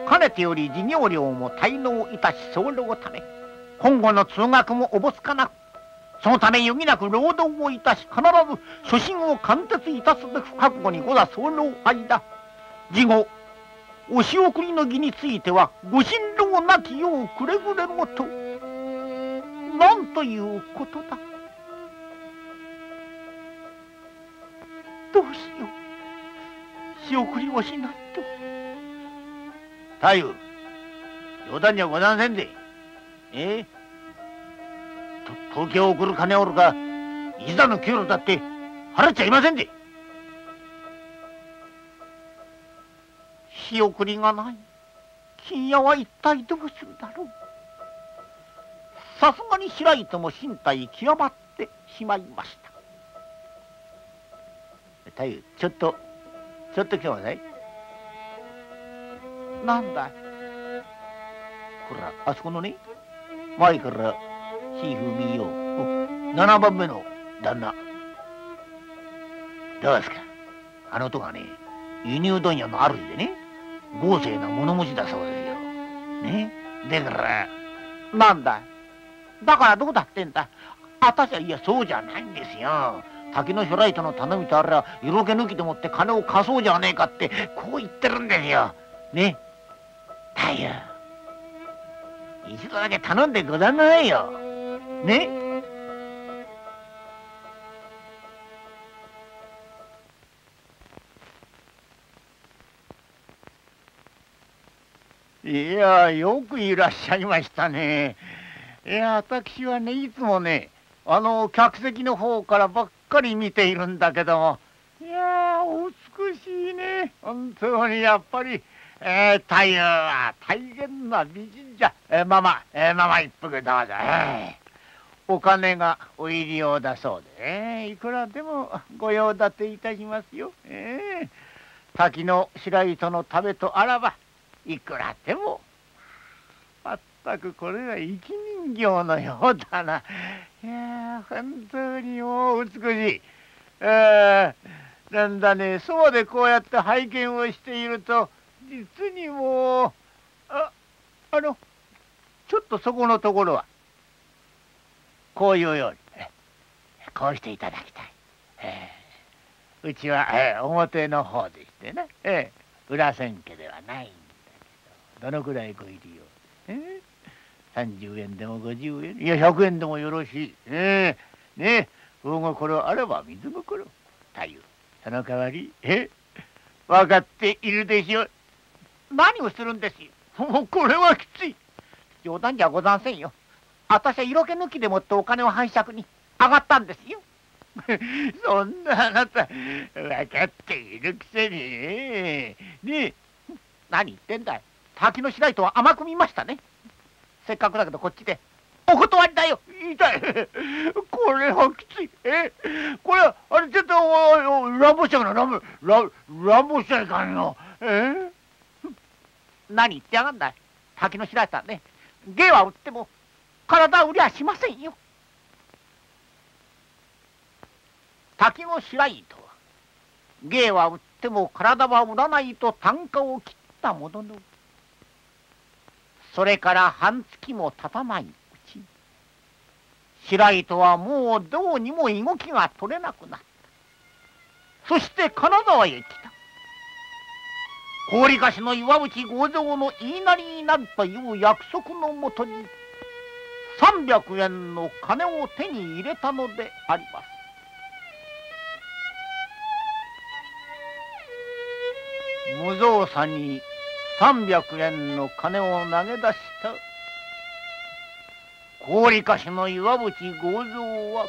かねてより授業料も滞納いたし候ため今後の通学もおぼつかなく、そのため余儀なく労働をいたし必ず初心を貫徹いたすべく覚悟にござ候間事後お仕送りの儀についてはご心労なきようくれぐれもと。なんということだ。どうしよう、仕送りをしないと。太夫、冗談じゃござんせんぜ。ええ、と東京を送る金おるかいざの給料だって払っちゃいませんぜ。仕送りがない、金屋は一体どうするだろう。さすがに白糸も身体極まってしまいました。太夫、ちょっとちょっと来てください。なんだい。こらあそこのね前からひふみよななばんめの旦那どうですか。あの男がね輸入問屋の主でね豪勢な物持ちだそうですよ。ね。だからなんだだからどうだってんだ。あたしはいやそうじゃないんですよ。滝のひょらいとの頼みとあれは色気抜きでもって金を貸そうじゃねえかってこう言ってるんですよ。ね。太夫、一度だけ頼んでござんなさいよ。ね。いや、よくいらっしゃいましたね。いや、私はねいつもねあの客席の方からばっかり見ているんだけども、いやお美しいね本当に。やっぱりえー、太夫は大変な美人じゃ。えー、ママ、えー、ママ一服どうぞ。えー、お金がお入り用だそうで、えー、いくらでもご用立ていたしますよ。えー、滝の白糸の食べとあらばいくらでも。まったくこれは生き人形のようだな。いや本当にもう美しい。えー、なんだね、そばでこうやって拝見をしていると実にもうああのちょっとそこのところはこういうようにこうしていただきたい。えー、うちは、えー、表の方でしてね、えー、裏千家ではないんだけど、どのくらいご入り用、えー、さんじゅうえんでもごじゅうえん、いやひゃくえんでもよろしい。えー、ねえ大心あれば水心。太夫、その代わりえ分かっているでしょ。何をするんですよ。もうこれはきつい。冗談じゃござんせんよ。私は色気抜きでもってお金を拝借に上がったんですよ。そんなあなた分かっているくせにねえ。何言ってんだい。滝の白糸は甘く見ましたね。せっかくだけどこっちでお断りだよ。痛い。これはきつい。えこれはあれ絶対乱暴しちゃうな。乱暴乱乱暴しちゃいかんよ。え何言ってやがんだい。滝の白糸はね芸は売っても体売りはしませんよ。滝の白糸は芸は売っても体は売らないと単価を切ったものの、それから半月も経たないうち白糸はもうどうにも動きが取れなくなった。そして金沢へ来た。高利貸しの岩淵豪蔵の言いなりになるという約束のもとにさんびゃくえんの金を手に入れたのであります。無造作にさんびゃくえんの金を投げ出した高利貸しの岩渕剛蔵は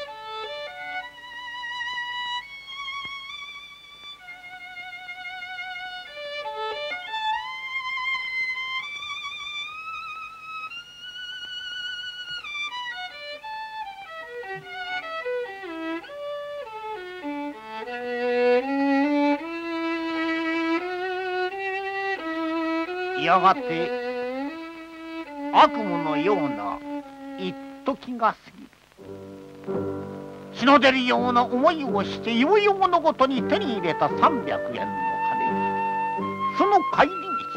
やがて悪夢のような一時が過ぎる。血の出るような思いをしてようようのごとに手に入れたさんびゃくえんの金、その帰り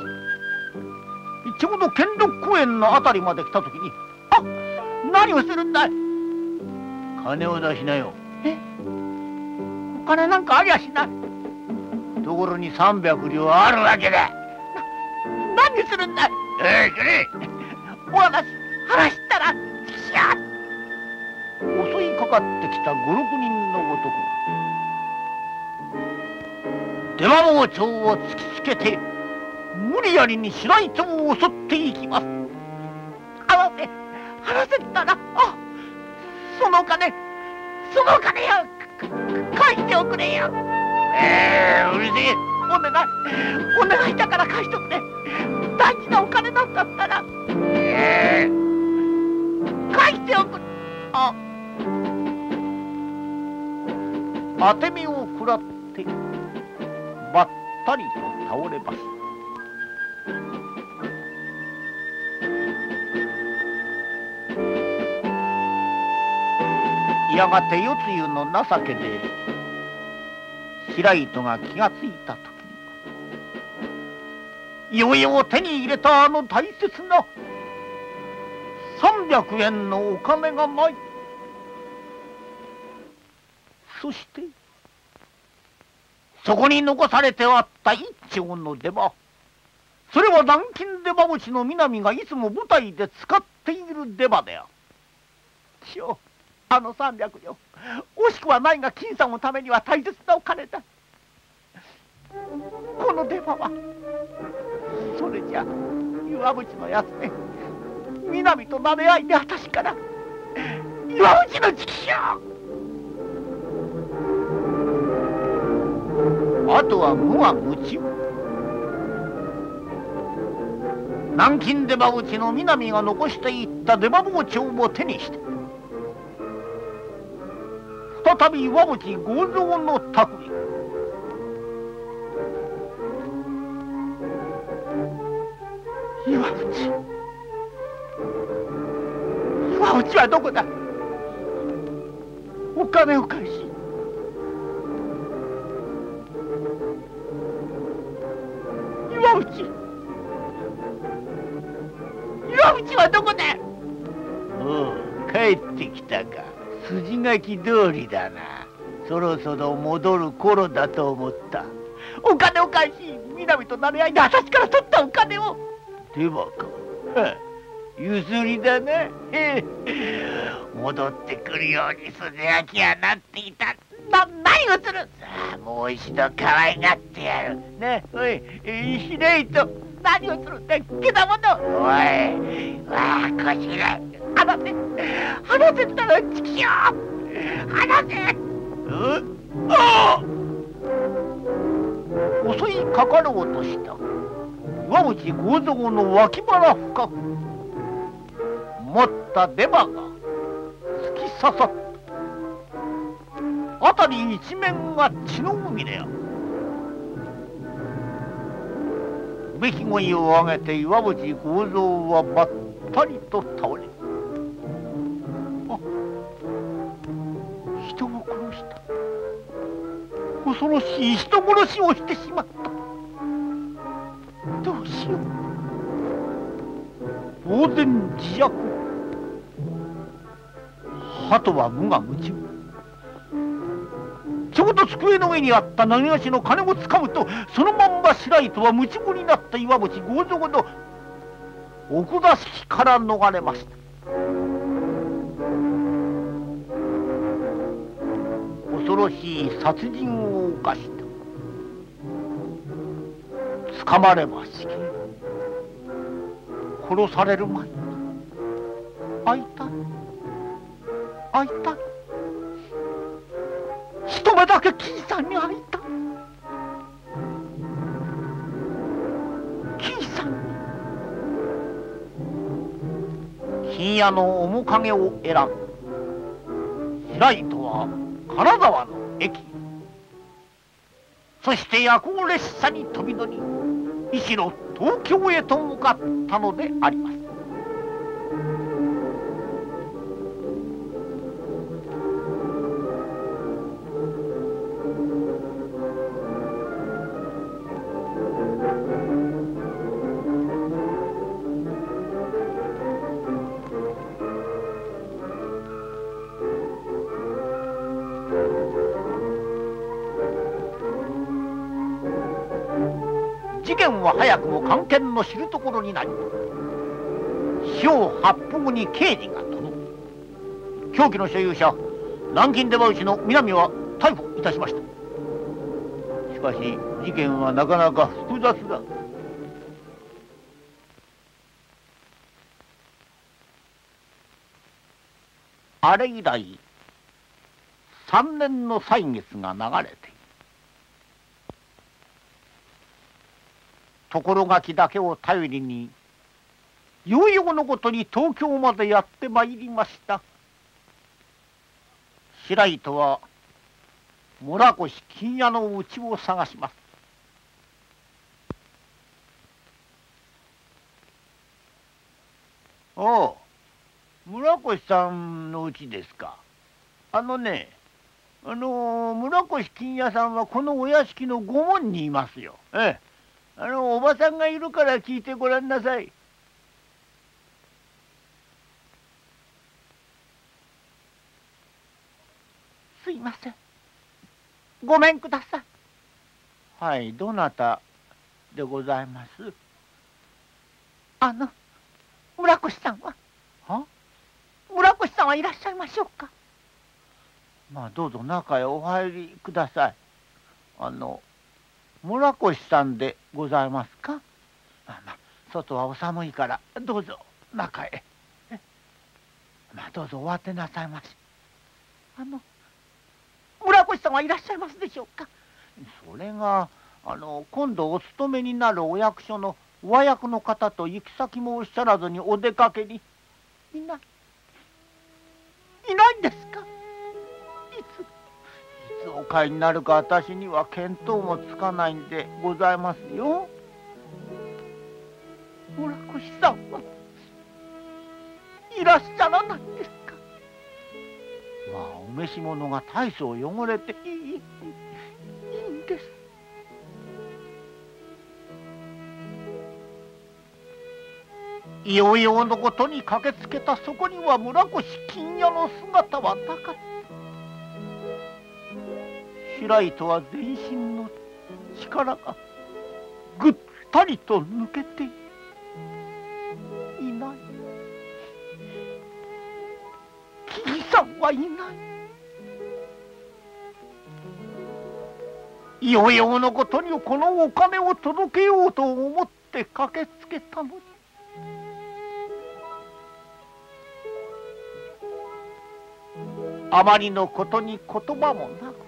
道ちょうど兼六公園のあたりまで来た時に「あ、何をするんだい。金を出しなよ。え、お金なんかありゃしない。ところにさんびゃくりょうあるわけだ。何するんだい。えい、くれ。お話話したらチキシャー。襲いかかってきた五六人の男が出刃包丁を突きつけて無理やりに白糸を襲っていきます。話せ話せったら、あ、その金その金や返しておくれよ。ええー、うるせえ。お願いお願いだから返しとくれ。大事なお金なんだったら、えー、返しておくれ。あ、当て身を食らってばったりと倒れました。やがて夜露の情けで白糸が気がついたときに、ようよう手に入れたあの大切なさんびゃくえんのお金がない。そしてそこに残されてあった一丁の出刃、それは南京出刃持ちの南がいつも舞台で使っている出刃である。師匠、あのさんびゃくりょう惜しくはないが金さんのためには大切なお金だ。この出刃はそれじゃ岩渕のやつね、南と撫で合いで私から岩渕の直使。あとは無我夢中。南京出刃打ちの南が残していった出刃包丁を手にして再び岩渕剛蔵の宅へ。岩渕岩渕はどこだ。お金を返し、岩渕岩渕はどこだ。おう、帰ってきたか。筋書き通りだな。そろそろ戻る頃だと思った。お金を返し、南と撫で合いで私から取ったお金を。手羽か。ゆすりだな。戻ってくるように筋書きはなっていた。な、何をする。さあ、もう一度可愛がってやる。ね、おい、しないと。何をするんだ、けだもの。おい、わあ、こしら。離せ、離せったらチキショー。離せ。うああ、襲いかかろうとした岩渕剛蔵の脇腹深く持った出刃が突き刺さった。辺り一面が血の海である。うめき声を上げて岩渕剛蔵はばったりと倒れ、あ、人を殺した。恐ろしい人殺しをしてしまった。どうしよう。呆然自若。鳩は無我夢中。ちょうど机の上にあった投げ足の金をつかむと、そのまんま白糸は夢中になった岩渕剛蔵の奥座敷から逃れました。恐ろしい殺人を犯した。捕まれば死刑。殺される前に会いたい会いたい、一目だけ金さんに会いたい。金さんに。 金屋の面影を選ん、白糸は金沢の駅、そして夜行列車に飛び乗り、一路東京へと向かったのであります。事件は早くも官憲の知るところになり、四方八方に刑事が届く。凶器の所有者南京出羽内の南は逮捕いたしました。しかし事件はなかなか複雑だ。あれ以来三年の歳月が流れている。ところがきだけを頼りにようようのことに東京までやってまいりました。白糸は村越金屋の家を探します。おお、村越さんの家ですか。あのね、あの村越金屋さんはこのお屋敷の御門にいますよ。ええ、あのおばさんがいるから聞いてごらんなさい。すいません、ごめんください。はい、どなたでございます？あの村越さんはは村越さんはいらっしゃいましょうか？まあどうぞ中へお入りください。あの村越さんでございますか？まあまあ外はお寒いからどうぞ中へ。まあどうぞお当てなさいまし。あの村越さんはいらっしゃいますでしょうか？それがあの今度お勤めになるお役所の上役の方と行き先もおっしゃらずにお出かけにいないいないんですか？いついつお帰りになるか私には見当もつかないんでございますよ。村越さんはいらっしゃらないんですか？まあお召し物が大層汚れていいいいいいんです。いよいよのことに駆けつけたそこには村越金屋の姿はなかった。白糸は全身の力がぐったりと抜けていない。金さんはいない。いよいよのことにこのお金を届けようと思って駆けつけたのに、あまりのことに言葉もなく、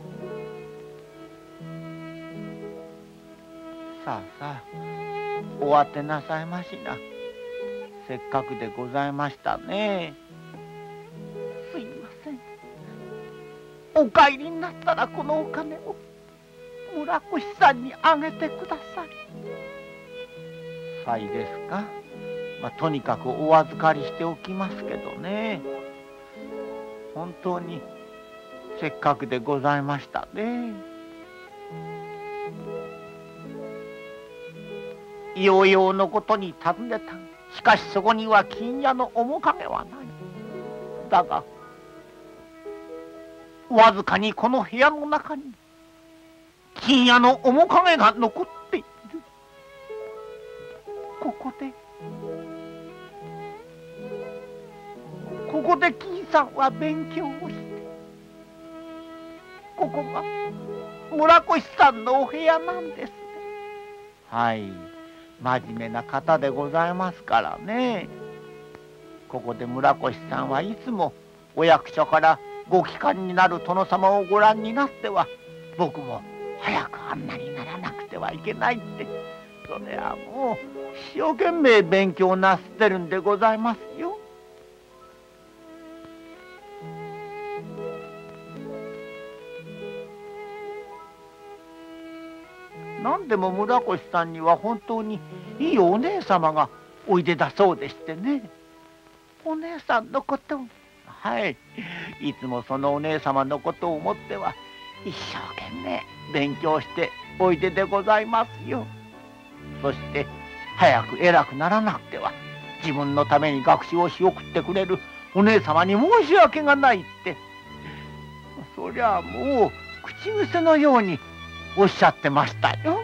さあさあお当てなさいましな。せっかくでございましたね。すいません、お帰りになったらこのお金を村越さんにあげてください。さいですか。まあ、とにかくお預かりしておきますけどね。本当にせっかくでございましたね。いよいよのことに尋ねた。しかしそこには金屋の面影はない。だがわずかにこの部屋の中に金屋の面影が残っている。ここでここで金さんは勉強をして、ここが村越さんのお部屋なんですね。はい、真面目な方でございますからね。 ここで村越さんはいつもお役所からご帰還になる殿様をご覧になっては、僕も早くあんなにならなくてはいけないって、それはもう一生懸命勉強なすってるんでございますよ。何でも村越さんには本当にいいお姉様がおいでだそうでしてね。お姉さんのことを、はい、いつもそのお姉様のことを思っては一生懸命勉強しておいででございますよ。そして早く偉くならなくては自分のために学習をし送ってくれるお姉様に申し訳がないって、そりゃもう口癖のようにおっしゃってましたよ。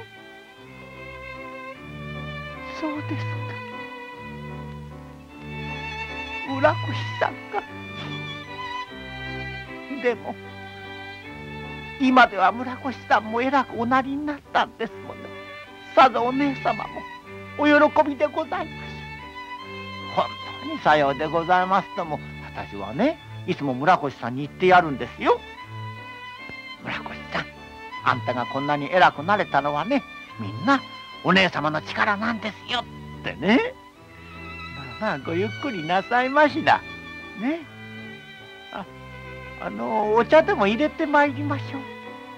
そうですか。村越さんか。でも今では村越さんも偉くおなりになったんですもの。さぞお姉様もお喜びでございます。本当にさようでございますとも、私はね、いつも村越さんに言ってやるんですよ。村越さん、あんたがこんなに偉くなれたのはね、みんなお姉様の力なんですよってね。まあごゆっくりなさいましな。ね。あ、あのお茶でも入れてまいりましょう。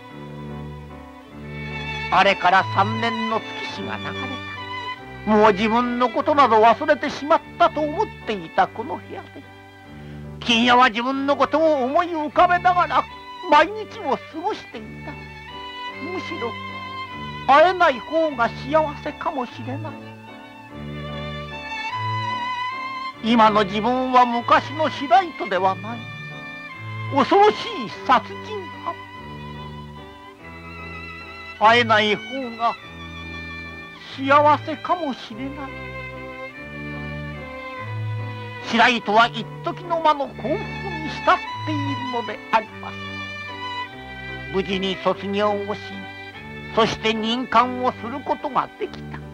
あれから三年の月日が流れた。もう自分のことなど忘れてしまったと思っていたこの部屋で、金谷は自分のことを思い浮かべながら毎日を過ごしていた。むしろ会えない方が幸せかもしれない。今の自分は昔の白糸ではない。恐ろしい殺人犯。会えない方が幸せかもしれない。白糸は一時の間の幸福に浸っているのであります。無事に卒業をし、そして任官をすることができた。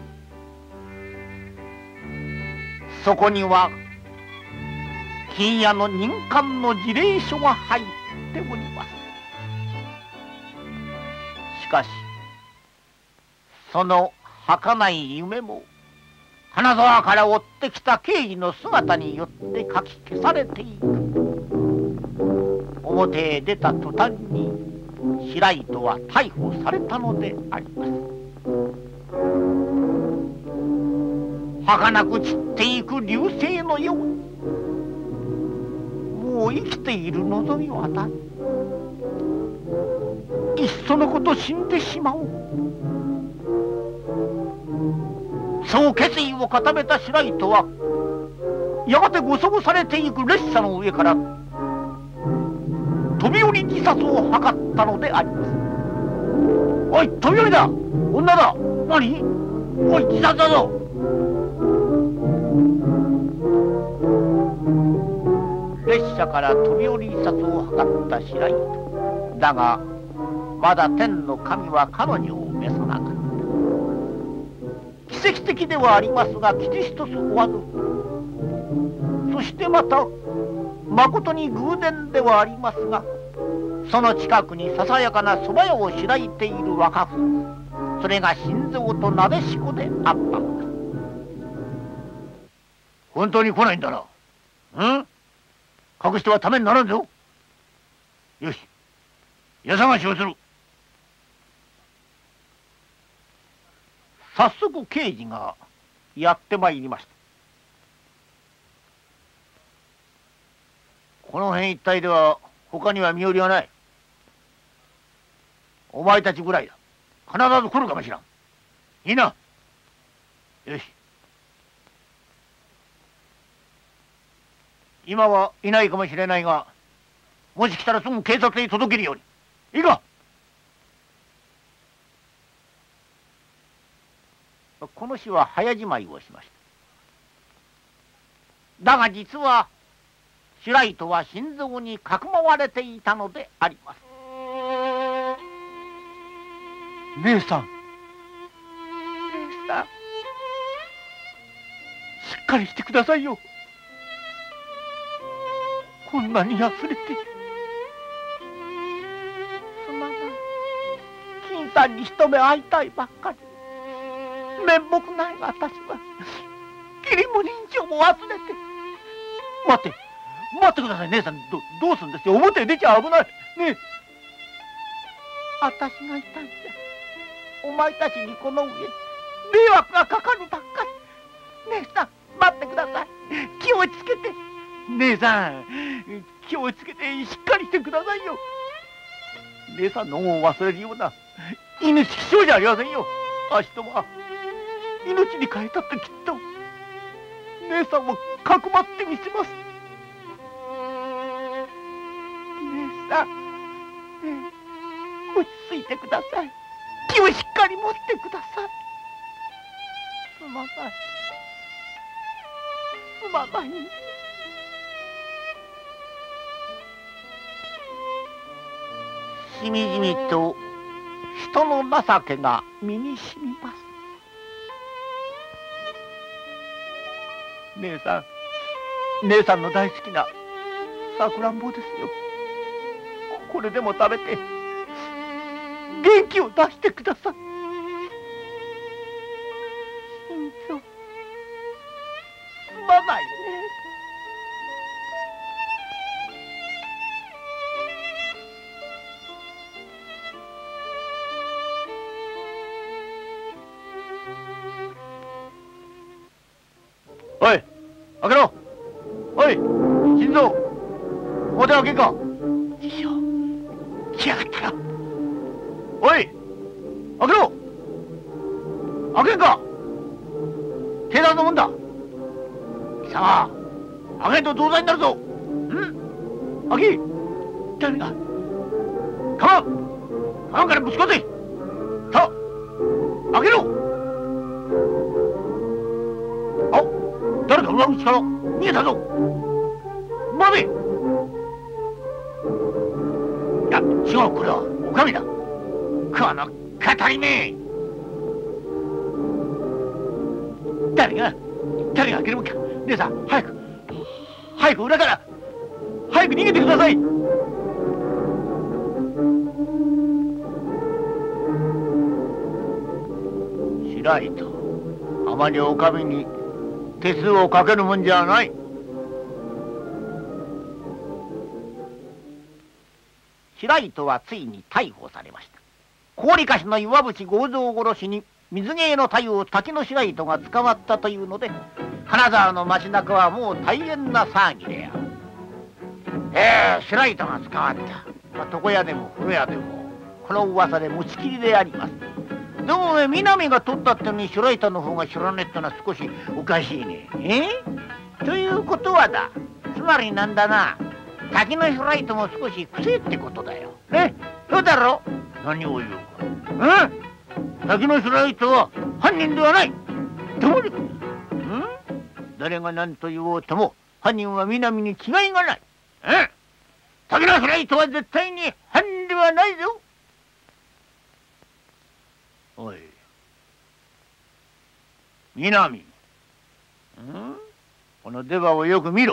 そこには金谷の任官の辞令書が入っております。しかしその儚い夢も金沢から追ってきた刑事の姿によってかき消されていく。表へ出た途端に白糸は逮捕されたのであります。儚く散っていく流星のように、もう生きている望みはない。いっそのこと死んでしまおう。そう決意を固めた白糸は、やがて護送されていく列車の上から飛び降り自殺を図ったのであります。おい、飛び降りだ、女だ。何？おい、自殺だぞ。列車から飛び降り自殺を図った白糸だが、まだ天の神は彼女を召さなかった。奇跡的ではありますが吉一つ追わず、そしてまたまことに偶然ではありますが、その近くにささやかな蕎麦屋を開いている若夫婦、それが新蔵となでしこであったのです。本当に来ないんだな。うん？隠してはためにならんぞ。よし、家探しをする。早速刑事がやってまいりました。この辺一帯では他には身寄りはない。お前たちぐらいだ。必ず来るかもしらん。いいな。よし。今はいないかもしれないが、もし来たらすぐ警察に届けるように。いいか。この日は早じまいをしました。だが実は白糸は心臓にかくまわれていたのであります。 姉さん、 姉さん、 しっかりしてくださいよ。 こんなにやつれて。すまない。金さんに一目会いたいばっかり。面目ない私は義理も人情も忘れて。待って待ってください。姉さん、どどうするんですよ。表へ出ちゃ危ないね。え私がいたんじゃお前たちにこの上迷惑がかかるばっかり。姉さん、待ってください。気をつけて。姉さん、気をつけてしっかりしてくださいよ。姉さんの恩を忘れるような命気性じゃありませんよ。明日は命に変えたってきっと姉さんをかくまってみせます。姉さん、ねえ、落ち着いてください。気をしっかり持ってください。すまないすまない。しみじみと人の情けが身にしみます。姉さん、姉さんの大好きなさくらんぼですよ。これでも食べて元気を出してください。心臓すまないね。おい、開けろ。おい、心臓、表開けんか。師匠、来やがったな。おい、開けろ。開けんか。警察のもんだ。貴様、開けんと同罪になるぞ。ん開け。誰が。かまん、かまんからぶち込んで。さあ、開けろ。誰か裏口から逃げたぞ。待て。いや、違う、これはお上だ。この語りめ。誰が誰が開けるもんか。姉さん、早く早く裏から早く逃げてください。白いとあまりお上に手数をかけるもんじゃない。白糸はついに逮捕されました。高利貸しの岩渕剛蔵殺しに水芸の太夫滝の白糸が捕まったというので、金沢の街中はもう大変な騒ぎである。ええ、白糸が捕まった、まあ、床屋でも風呂屋でもこの噂で持ちきりであります。でもね、南が取ったってのに白糸の方が知らねえってのは少しおかしいね。えということはだ、つまりなんだな、滝の白糸も少し癖ってことだよ。ね、そうだろ。何を言うか。うん、滝の白糸は犯人ではない。どうにか。うん、誰が何と言おうとも犯人は南に違いがない。うん、滝の白糸は絶対に犯人ではないぞ。おい、南、んこの出刃をよく見ろ。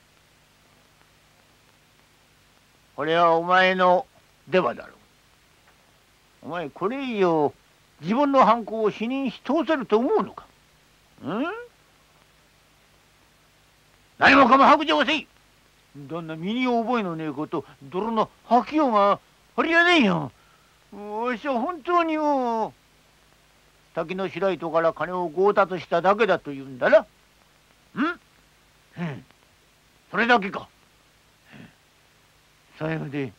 これはお前の出刃だろう。お前これ以上自分の犯行を否認し通せると思うのか。ん何もかも白状せい。どんな身に覚えのねえこと泥の吐きようがありやねえよ。わしは本当にもう滝の白糸から金を強奪しただけだと言うんだな。ん、うん、それだけか。さようで、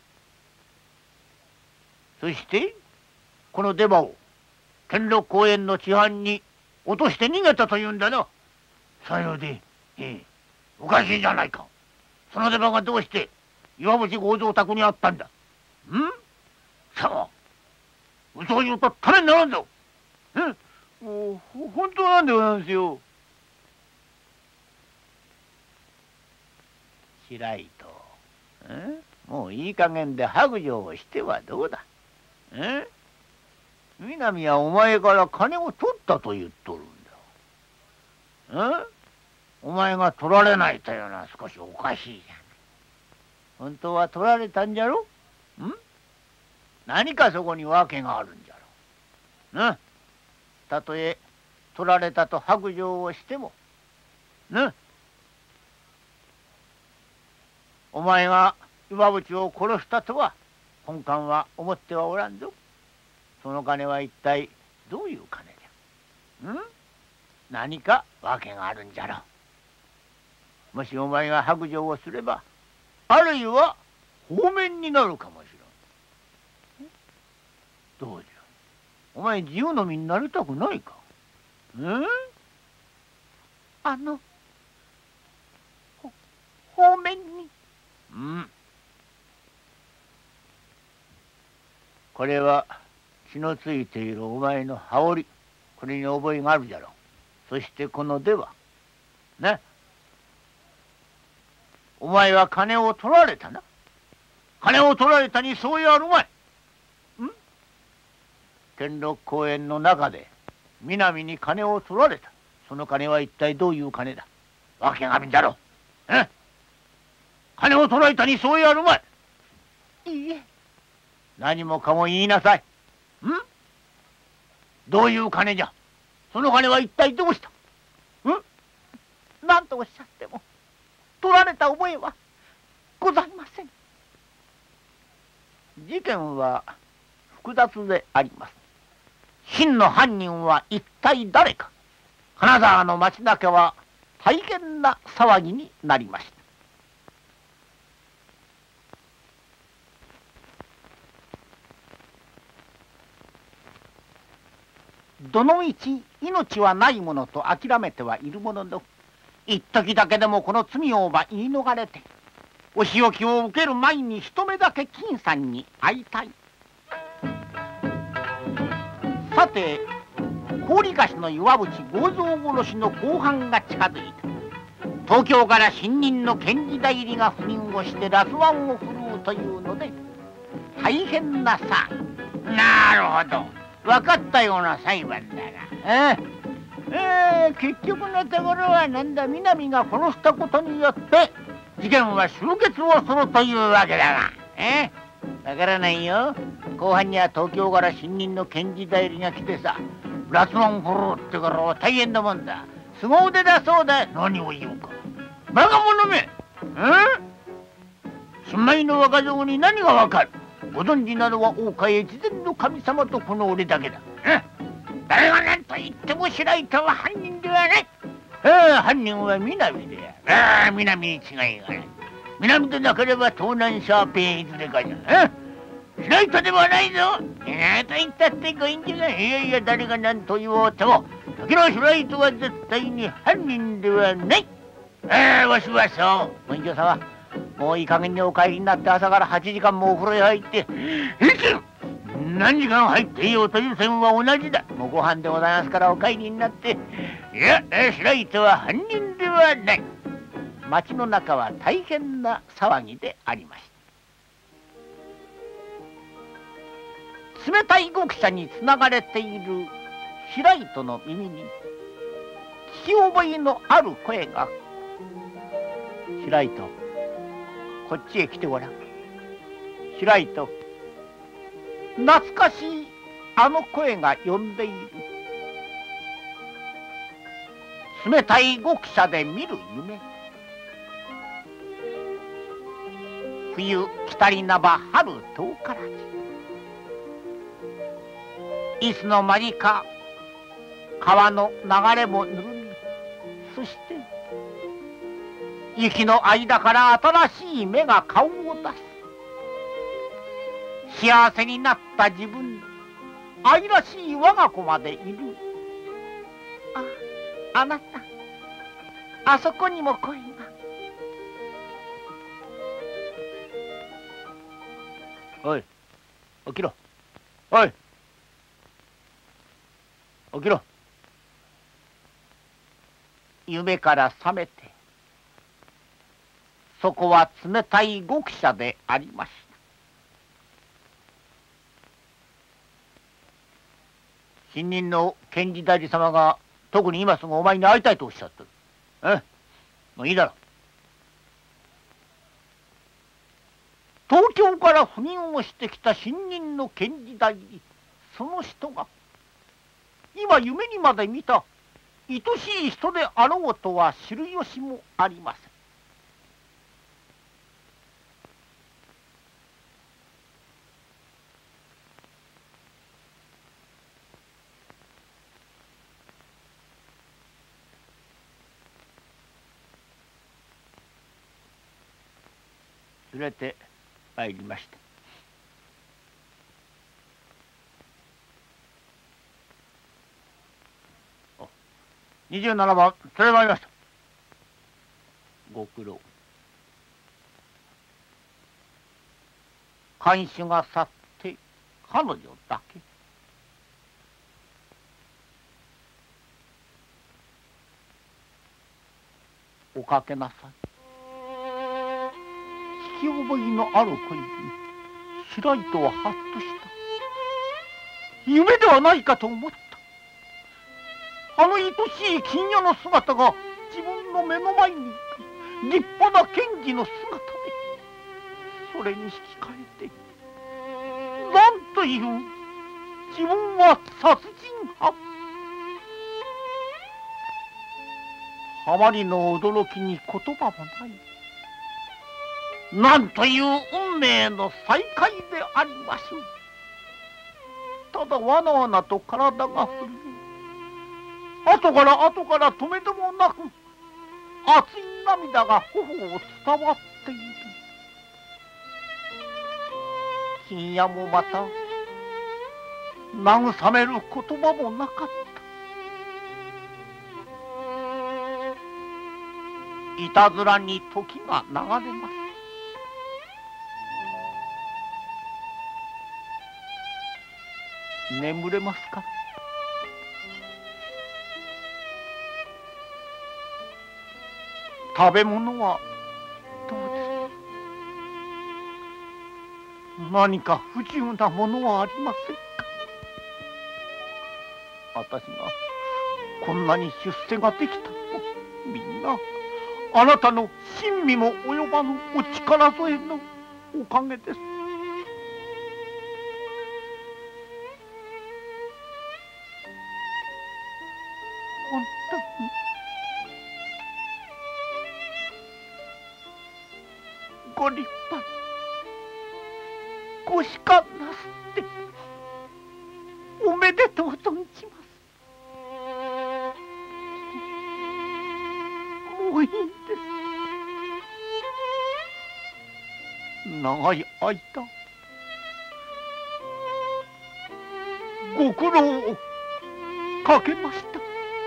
そしてこの出刃を兼六公園の地藩に落として逃げたと言うんだな。さようで、ええ、おかしいじゃないか。その出刃がどうして岩渕剛蔵宅にあったんだ。んさあ、嘘を言うとためにならんぞ。え、もう本当なんでございますよ。白糸、えもういい加減で白状をしてはどうだ。え南はお前から金を取ったと言っとるんだ。えお前が取られないというのは少しおかしいじゃ本当は取られたんじゃろ。ん何かそこに訳があるんじゃろ。なたとえ取られたと白状をしてもなお前が岩淵を殺したとは本官は思ってはおらんぞ。その金は一体どういう金じゃ。ん何か訳があるんじゃろ。もしお前が白状をすればあるいは放免になるかもしれん。どうじゃお前自由の身になりたくないか。んあのほ放免に。 うんこれは血のついているお前の羽織、これに覚えがあるじゃろう。そしてこの出はねお前は金を取られたな。金を取られたにそうやるまい。ん兼六公園の中で南に金を取られた。その金は一体どういう金だ。わけがあるんじゃろう。え金を取られたにそうやるまい。 いいえ。 何もかも言いなさい。んどういう金じゃ。その金は一体どうした。ん何とおっしゃっても取られた覚えはございません。 事件は複雑であります。真の犯人は一体誰か。金沢の町中は大変な騒ぎになりました。どのみち命はないものと諦めてはいるものの、一時だけでもこの罪をば言い逃れてお仕置きを受ける前に一目だけ金さんに会いたい。さて高利貸しの岩淵剛蔵殺しの公判が近づいた。東京から新任の検事代理が赴任をしてラスワンを振るうというので大変なさ。なるほど分かったような裁判だな。えええー、結局のところはなんだ南が殺したことによって事件は終結をするというわけだが、えわからないよ。後半には東京から新任の検事代理が来てさラスワン振るうってからは大変なもんだ。凄腕だそうだ。何を言うかバカ者め。新米の若造に何がわかる。ご存知なのは大岡越前の神様とこの俺だけだ。誰が何と言っても白糸は犯人ではない。ああ犯人は南である。ああ南に違いがない。南でなければ盗難者はペンいずれかじゃ。白糸ではないぞ。いやと言ったってご隠居がいやいや誰が何と言おうとも時の白糸は絶対に犯人ではない。ああわしはそう。ご隠居様もういい加減にお帰りになって朝からはちじかんもお風呂へ入って何時間入っていようという線は同じだ。もうご飯でございますからお帰りになって。いや白糸は犯人ではない。町の中は大変な騒ぎでありました。冷たい獄舎につながれている白糸の耳に聞き覚えのある声が「白糸こっちへ来てごらん。白糸懐かしいあの声が呼んでいる。冷たい獄舎で見る夢。冬来たりなば春遠からず。いつの間にか川の流れもぬるみ、そして雪の間から新しい芽が顔を出す。幸せになった自分、愛らしい我が子までいる。 あ、あなた、あそこにも声が。 おい、起きろ。おい、起きろ。夢から覚めて、そこは冷たい獄舎でありました。新任の検事代理様が特に今すぐお前に会いたいとおっしゃってる。えもういいだろ京から赴任をしてきた新任の検事代理、その人が今夢にまで見た愛しい人であろうとは知る由もありません。連れてまいりました。にじゅうななばん連れまいりました。ご苦労。看守が去って彼女だけ。おかけなさい。聞き覚えのある声に白糸はハッとした。夢ではないかと思った。あの愛しい金魚の姿が自分の目の前に立派な検事の姿で、それに引き換えてなんという自分は殺人犯。あまりの驚きに言葉もない。なんという運命の再会でありましょう。ただわなわなと体が震え、後から後から止めどもなく熱い涙が頬を伝わっている。金屋もまた慰める言葉もなかった。いたずらに時が流れます。眠れますか。食べ物はどうです。何か不自由なものはありませんか。私がこんなに出世ができたのもみんなあなたの親身も及ばぬお力添えのおかげです。本当にご立派にご仕官なすっておめでとう存じます。もういいんです。長い間ご苦労をかけました。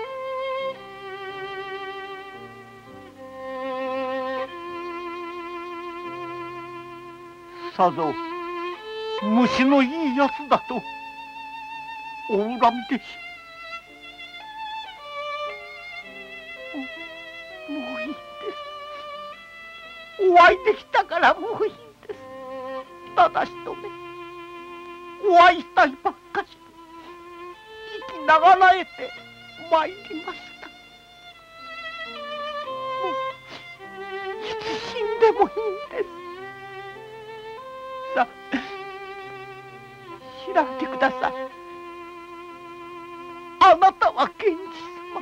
さぞ虫のいいやつだとお恨みでしょう。もういいんです。お会いできたからもういいんです。ただ一目お会いしたいばっかし息ながらえて参りました。もういつ死んでもいいんです。さあ調べてください。あなたは検事様。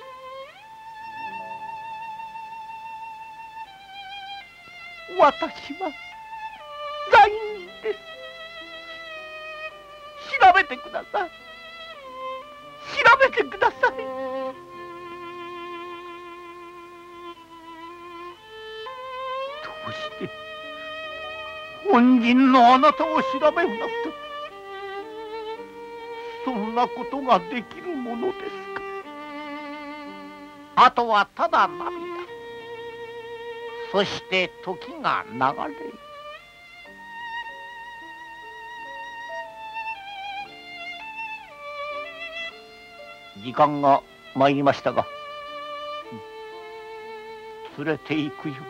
私は罪人です。調べてください。調べてください。どうして恩人のあなたを調べるなんて、そんなことができるものですか。あとはただ涙、そして時が流れ。時間が参りましたが、連れて行くよう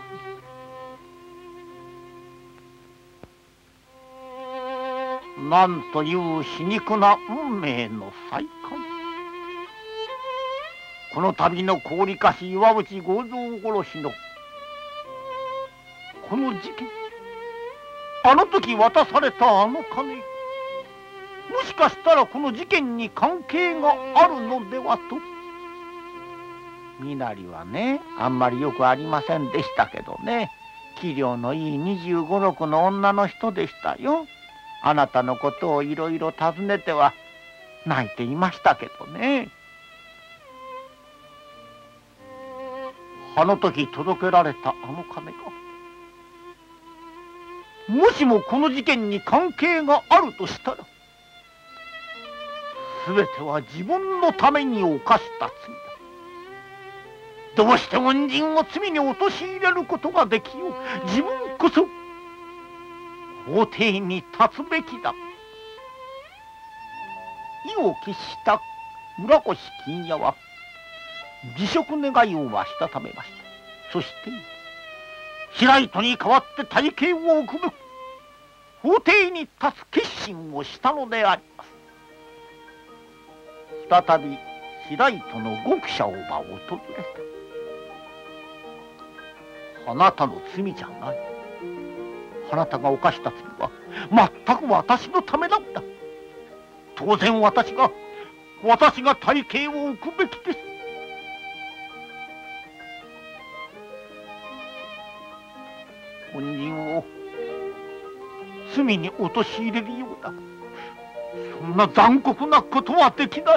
に。なんという皮肉な運命の再会。この度の高利貸し岩淵豪蔵殺しのこの事件、 あの時渡されたあの金、もしかしたらこの事件に関係があるのではと。身なりはね、あんまりよくありませんでしたけどね、器量のいい二十五六の女の人でしたよ。あなたのことをいろいろ尋ねては泣いていましたけどね。あの時届けられたあの金が、もしもこの事件に関係があるとしたら、すべては自分のために犯した罪だ。どうして恩人を罪に陥れることができよう。自分こそ法廷に立つべきだ。意を決した村越金屋は辞職願いをはしたためました。そして白糸に代わって大刑を置くべく法廷に立つ決心をしたのであります。再び白糸の獄舎をば訪れた。あなたの罪じゃない。あなたが犯した罪は全く私のためなんだ。当然私が私が大刑を置くべきです。本人を罪に陥れるようなそんな残酷なことはできない。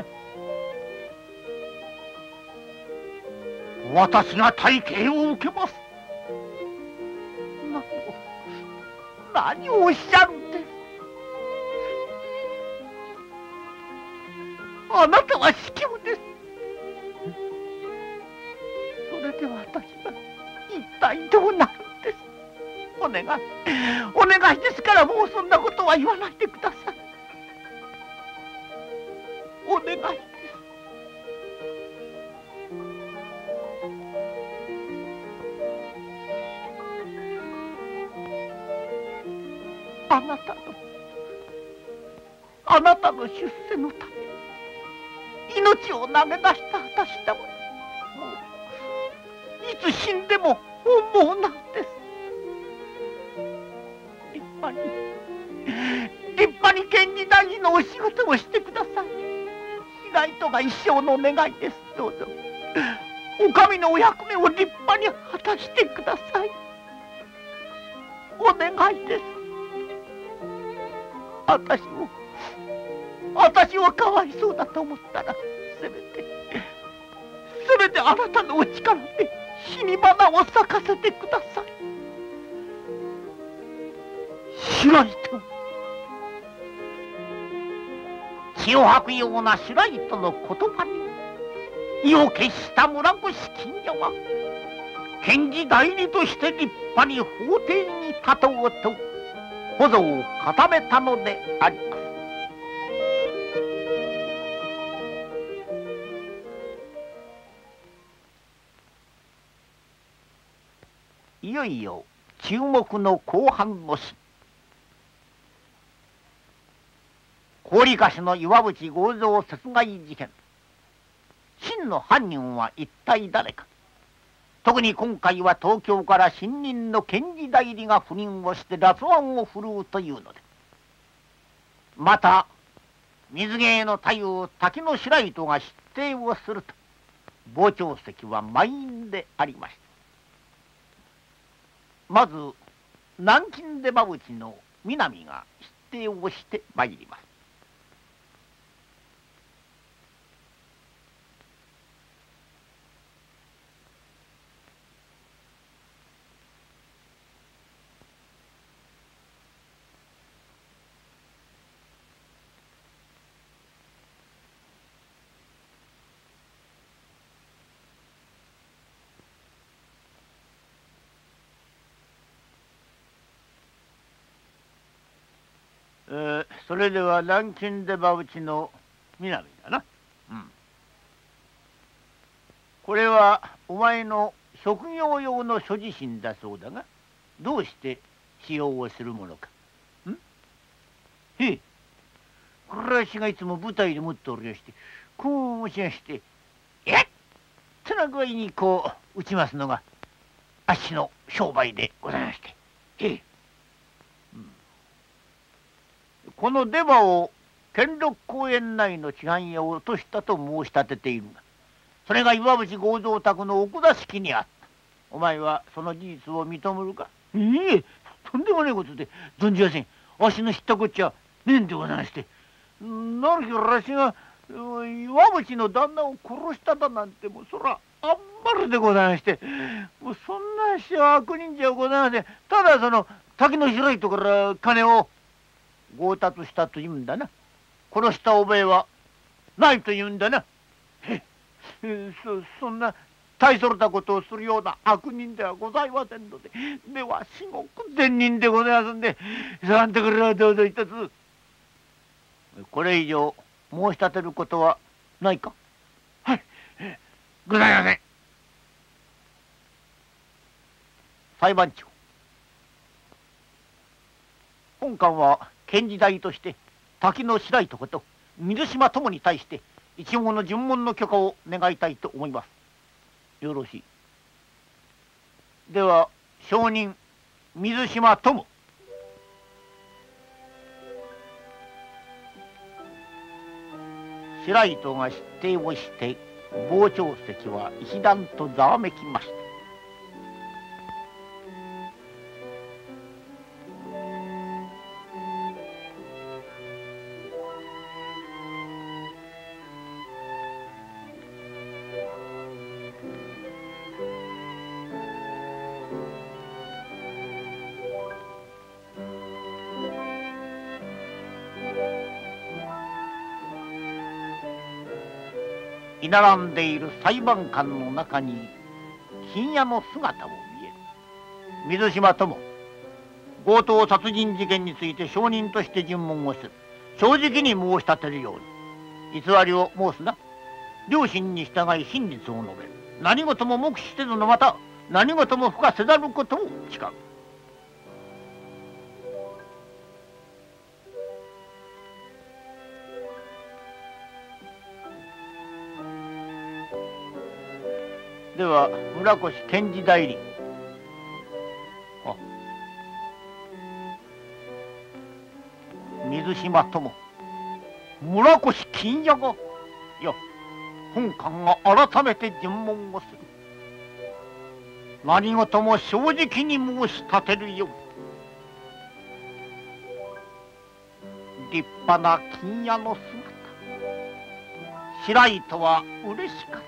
私が大刑を受けます。何をおっしゃるんです。あなたは卑怯です。それでは私は一体どうなるんです。お願いお願いですからもうそんなことは言わないでください。お願いです。あなたのあなたの出世のために命を投げ出した私だもの。もういつ死んでも本望なんです。立派に立派に検事大臣のお仕事をしてください。白糸が一生の願いです。どうぞお上のお役目を立派に果たしてください。お願いです。私を私をかわいそうだと思ったらせめてせめてあなたのお力で死に花を咲かせてください。白糸、血を吐くような白糸の言葉に意を決した村越金屋は検事代理として立派に法廷に立とうと補助を固めたのであります。いよいよ注目の後半のシーン。高利貸しの岩渕剛蔵殺害事件。真の犯人は一体誰か。特に今回は東京から新任の検事代理が赴任をして辣腕を振るうというので、また水芸の太夫滝野白糸が出廷をすると傍聴席は満員でありました。まず南京出馬淵の南が出廷をしてまいります。えー、それでは南京出馬淵の南だな。うん。これはお前の職業用の所持品だそうだが、どうして使用をするものか。んへえ、これはしがいつも舞台で持っておりまして、こう持ちましてえっとな具合にこう打ちますのがあっしの商売でございまして。へえ、うん、 この出羽を兼六公園内の治安屋を落としたと申し立てているが、それが岩渕剛蔵宅の奥座敷にあった。お前はその事実を認めるか？いいえ、とんでもないことで存じません。わしの知ったこっちゃねえんでございまして。なる日わしが岩渕の旦那を殺しただなんて、もうそらあんまりでございまして、もうそんな人は悪人じゃございません。ただその滝の白いところから金を強奪したというんだな。殺した覚えはないというんだな。へそそんな大それたことをするような悪人ではございませんので、では至極善人でございますんで、さんてくれはどうぞ一つ。これ以上申し立てることはないか？はい、ございません。裁判長、本官は検事代として滝の白いとこと水島ともに対して一応の尋問の許可を願いたいと思います。よろしい。では証人水島とも。白糸が失定をして傍聴席は一段とざわめきました。居並んでいる裁判官の中に金屋の姿を見える。水島とも強盗殺人事件について証人として尋問をする。正直に申し立てるように。偽りを申すな。良心に従い真実を述べる。何事も目視せずのまた何事も付加せざることを誓う。では村越検事代理。あ、水島とも村越金屋が、いや本官が改めて尋問をする。何事も正直に申し立てるよう。立派な金屋の姿、白糸は嬉しかった。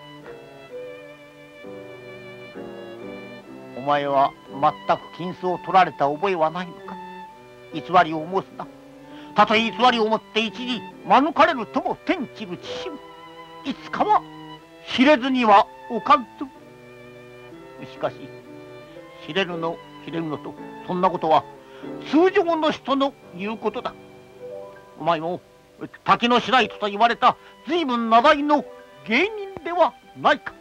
お前は全く金子を取られた覚えはないのか？偽りを申すな。たとえ偽りをもって一時免れるとも天地る父もいつかは知れずにはおかんと。しかし知れるの知れるのと、そんなことは通常の人の言うことだ。お前も滝の白糸と言われた随分名題の芸人ではないか。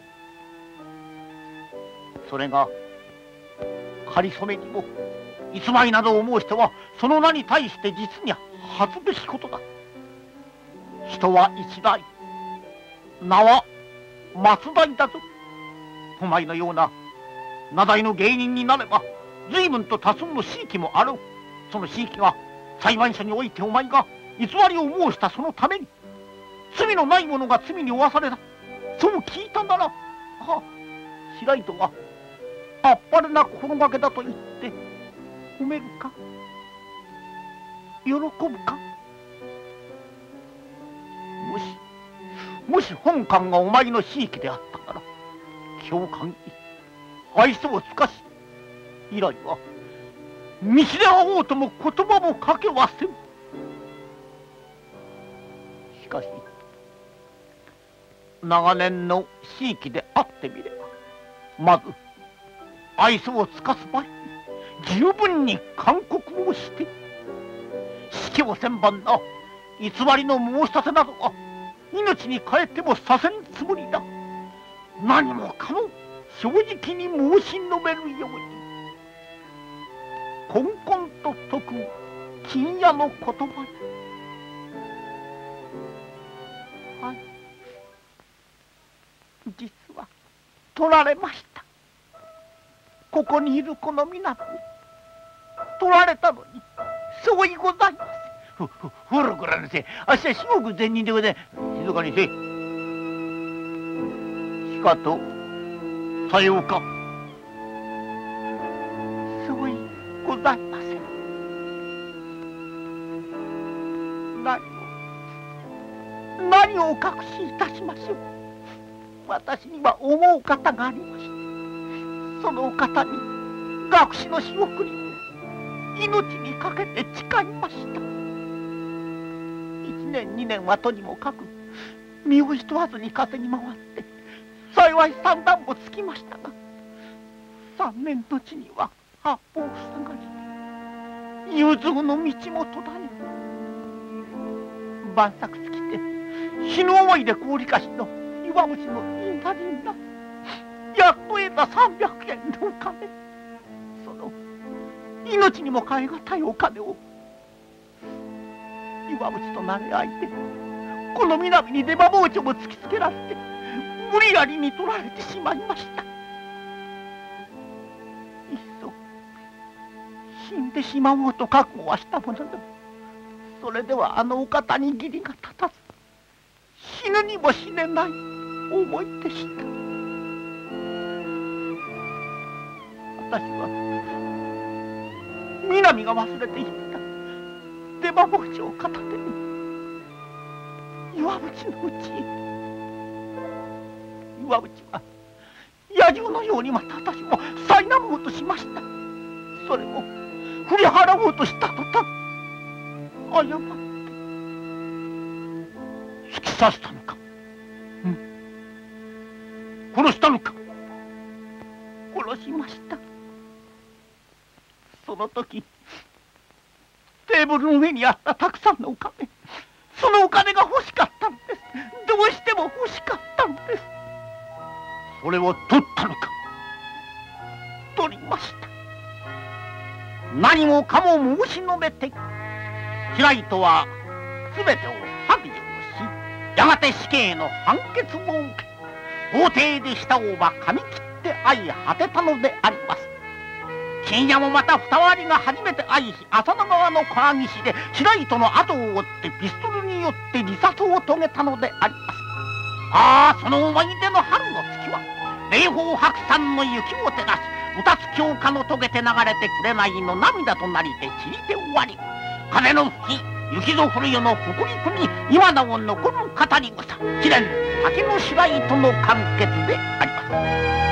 それが仮初めにも偽りなどを申してはその名に対して実に恥ずべしことだ。人は一代、名は末代だぞ。お前のような名題の芸人になれば随分と多数の私益もあろう。その私益が裁判所においてお前が偽りを申したそのために罪のない者が罪に負わされた、そう聞いたなら、は白糸があっぱれな心がけだと言って褒めるか喜ぶか。もしもし本官がお前の私益であったなら共感に愛想を尽かし、以来は道で会おうとも言葉もかけはせん。しかし長年の私益であってみれば、まず愛想を尽かす前に十分に勧告をして死刑千番な偽りの申し立てなどは命に代えてもさせんつもりだ。何もかも正直に申し述べるように。こんこんと説く金屋の言葉に。はい、実は取られました。ここにいるこの皆に取られたのに相違ございません。 ふふ古くらのせい、あっしは至極善人でござい。静かにせい。しかとさようか。そういございません。何を何をお隠しいたしましょう。私には思う方がありまして、そのお方に学士の仕送り命にかけて誓いました。一年二年はとにもかく身を一わずに稼ぎ回って幸い三段もつきましたが、三年のちには八方塞がり融通の道も途絶え、晩作尽きて死ぬ思いで氷菓子の岩虫の言いなりになやっと得た三百円のお金、その命にも代え難いお金を岩淵となれ合いてこの南に出刃包丁も突きつけられて無理やりに取られてしまいました。いっそ死んでしまおうと覚悟はしたものでも、それではあのお方に義理が立たず死ぬにも死ねない思いでした。私は南が忘れていった出刃包丁を片手に岩淵のうちへ。岩淵は野獣のようにまた私も苛もうとしました。それを振り払おうとした途端誤って突き刺したのか。うん、殺したのか。殺しました。その時テーブルの上にあったたくさんのお金、そのお金が欲しかったんです。どうしても欲しかったんです。それを取ったのか。取りました。何もかも申し述べて平井は全てを白状し、やがて死刑の判決を受け法廷で舌をば噛み切って相果てたのであります。深夜もまた二割が初めて会いし、浅野川の川岸で白糸の後を追ってピストルによって自殺を遂げたのであります。ああ、その思い出の春の月は霊峰白山の雪を照らし、うたつ強化の遂げて流れて紅の涙となりて散りて終わり、風の吹き雪ぞ降るよの北陸に今なお残る語り草、試練竹の白糸の完結であります。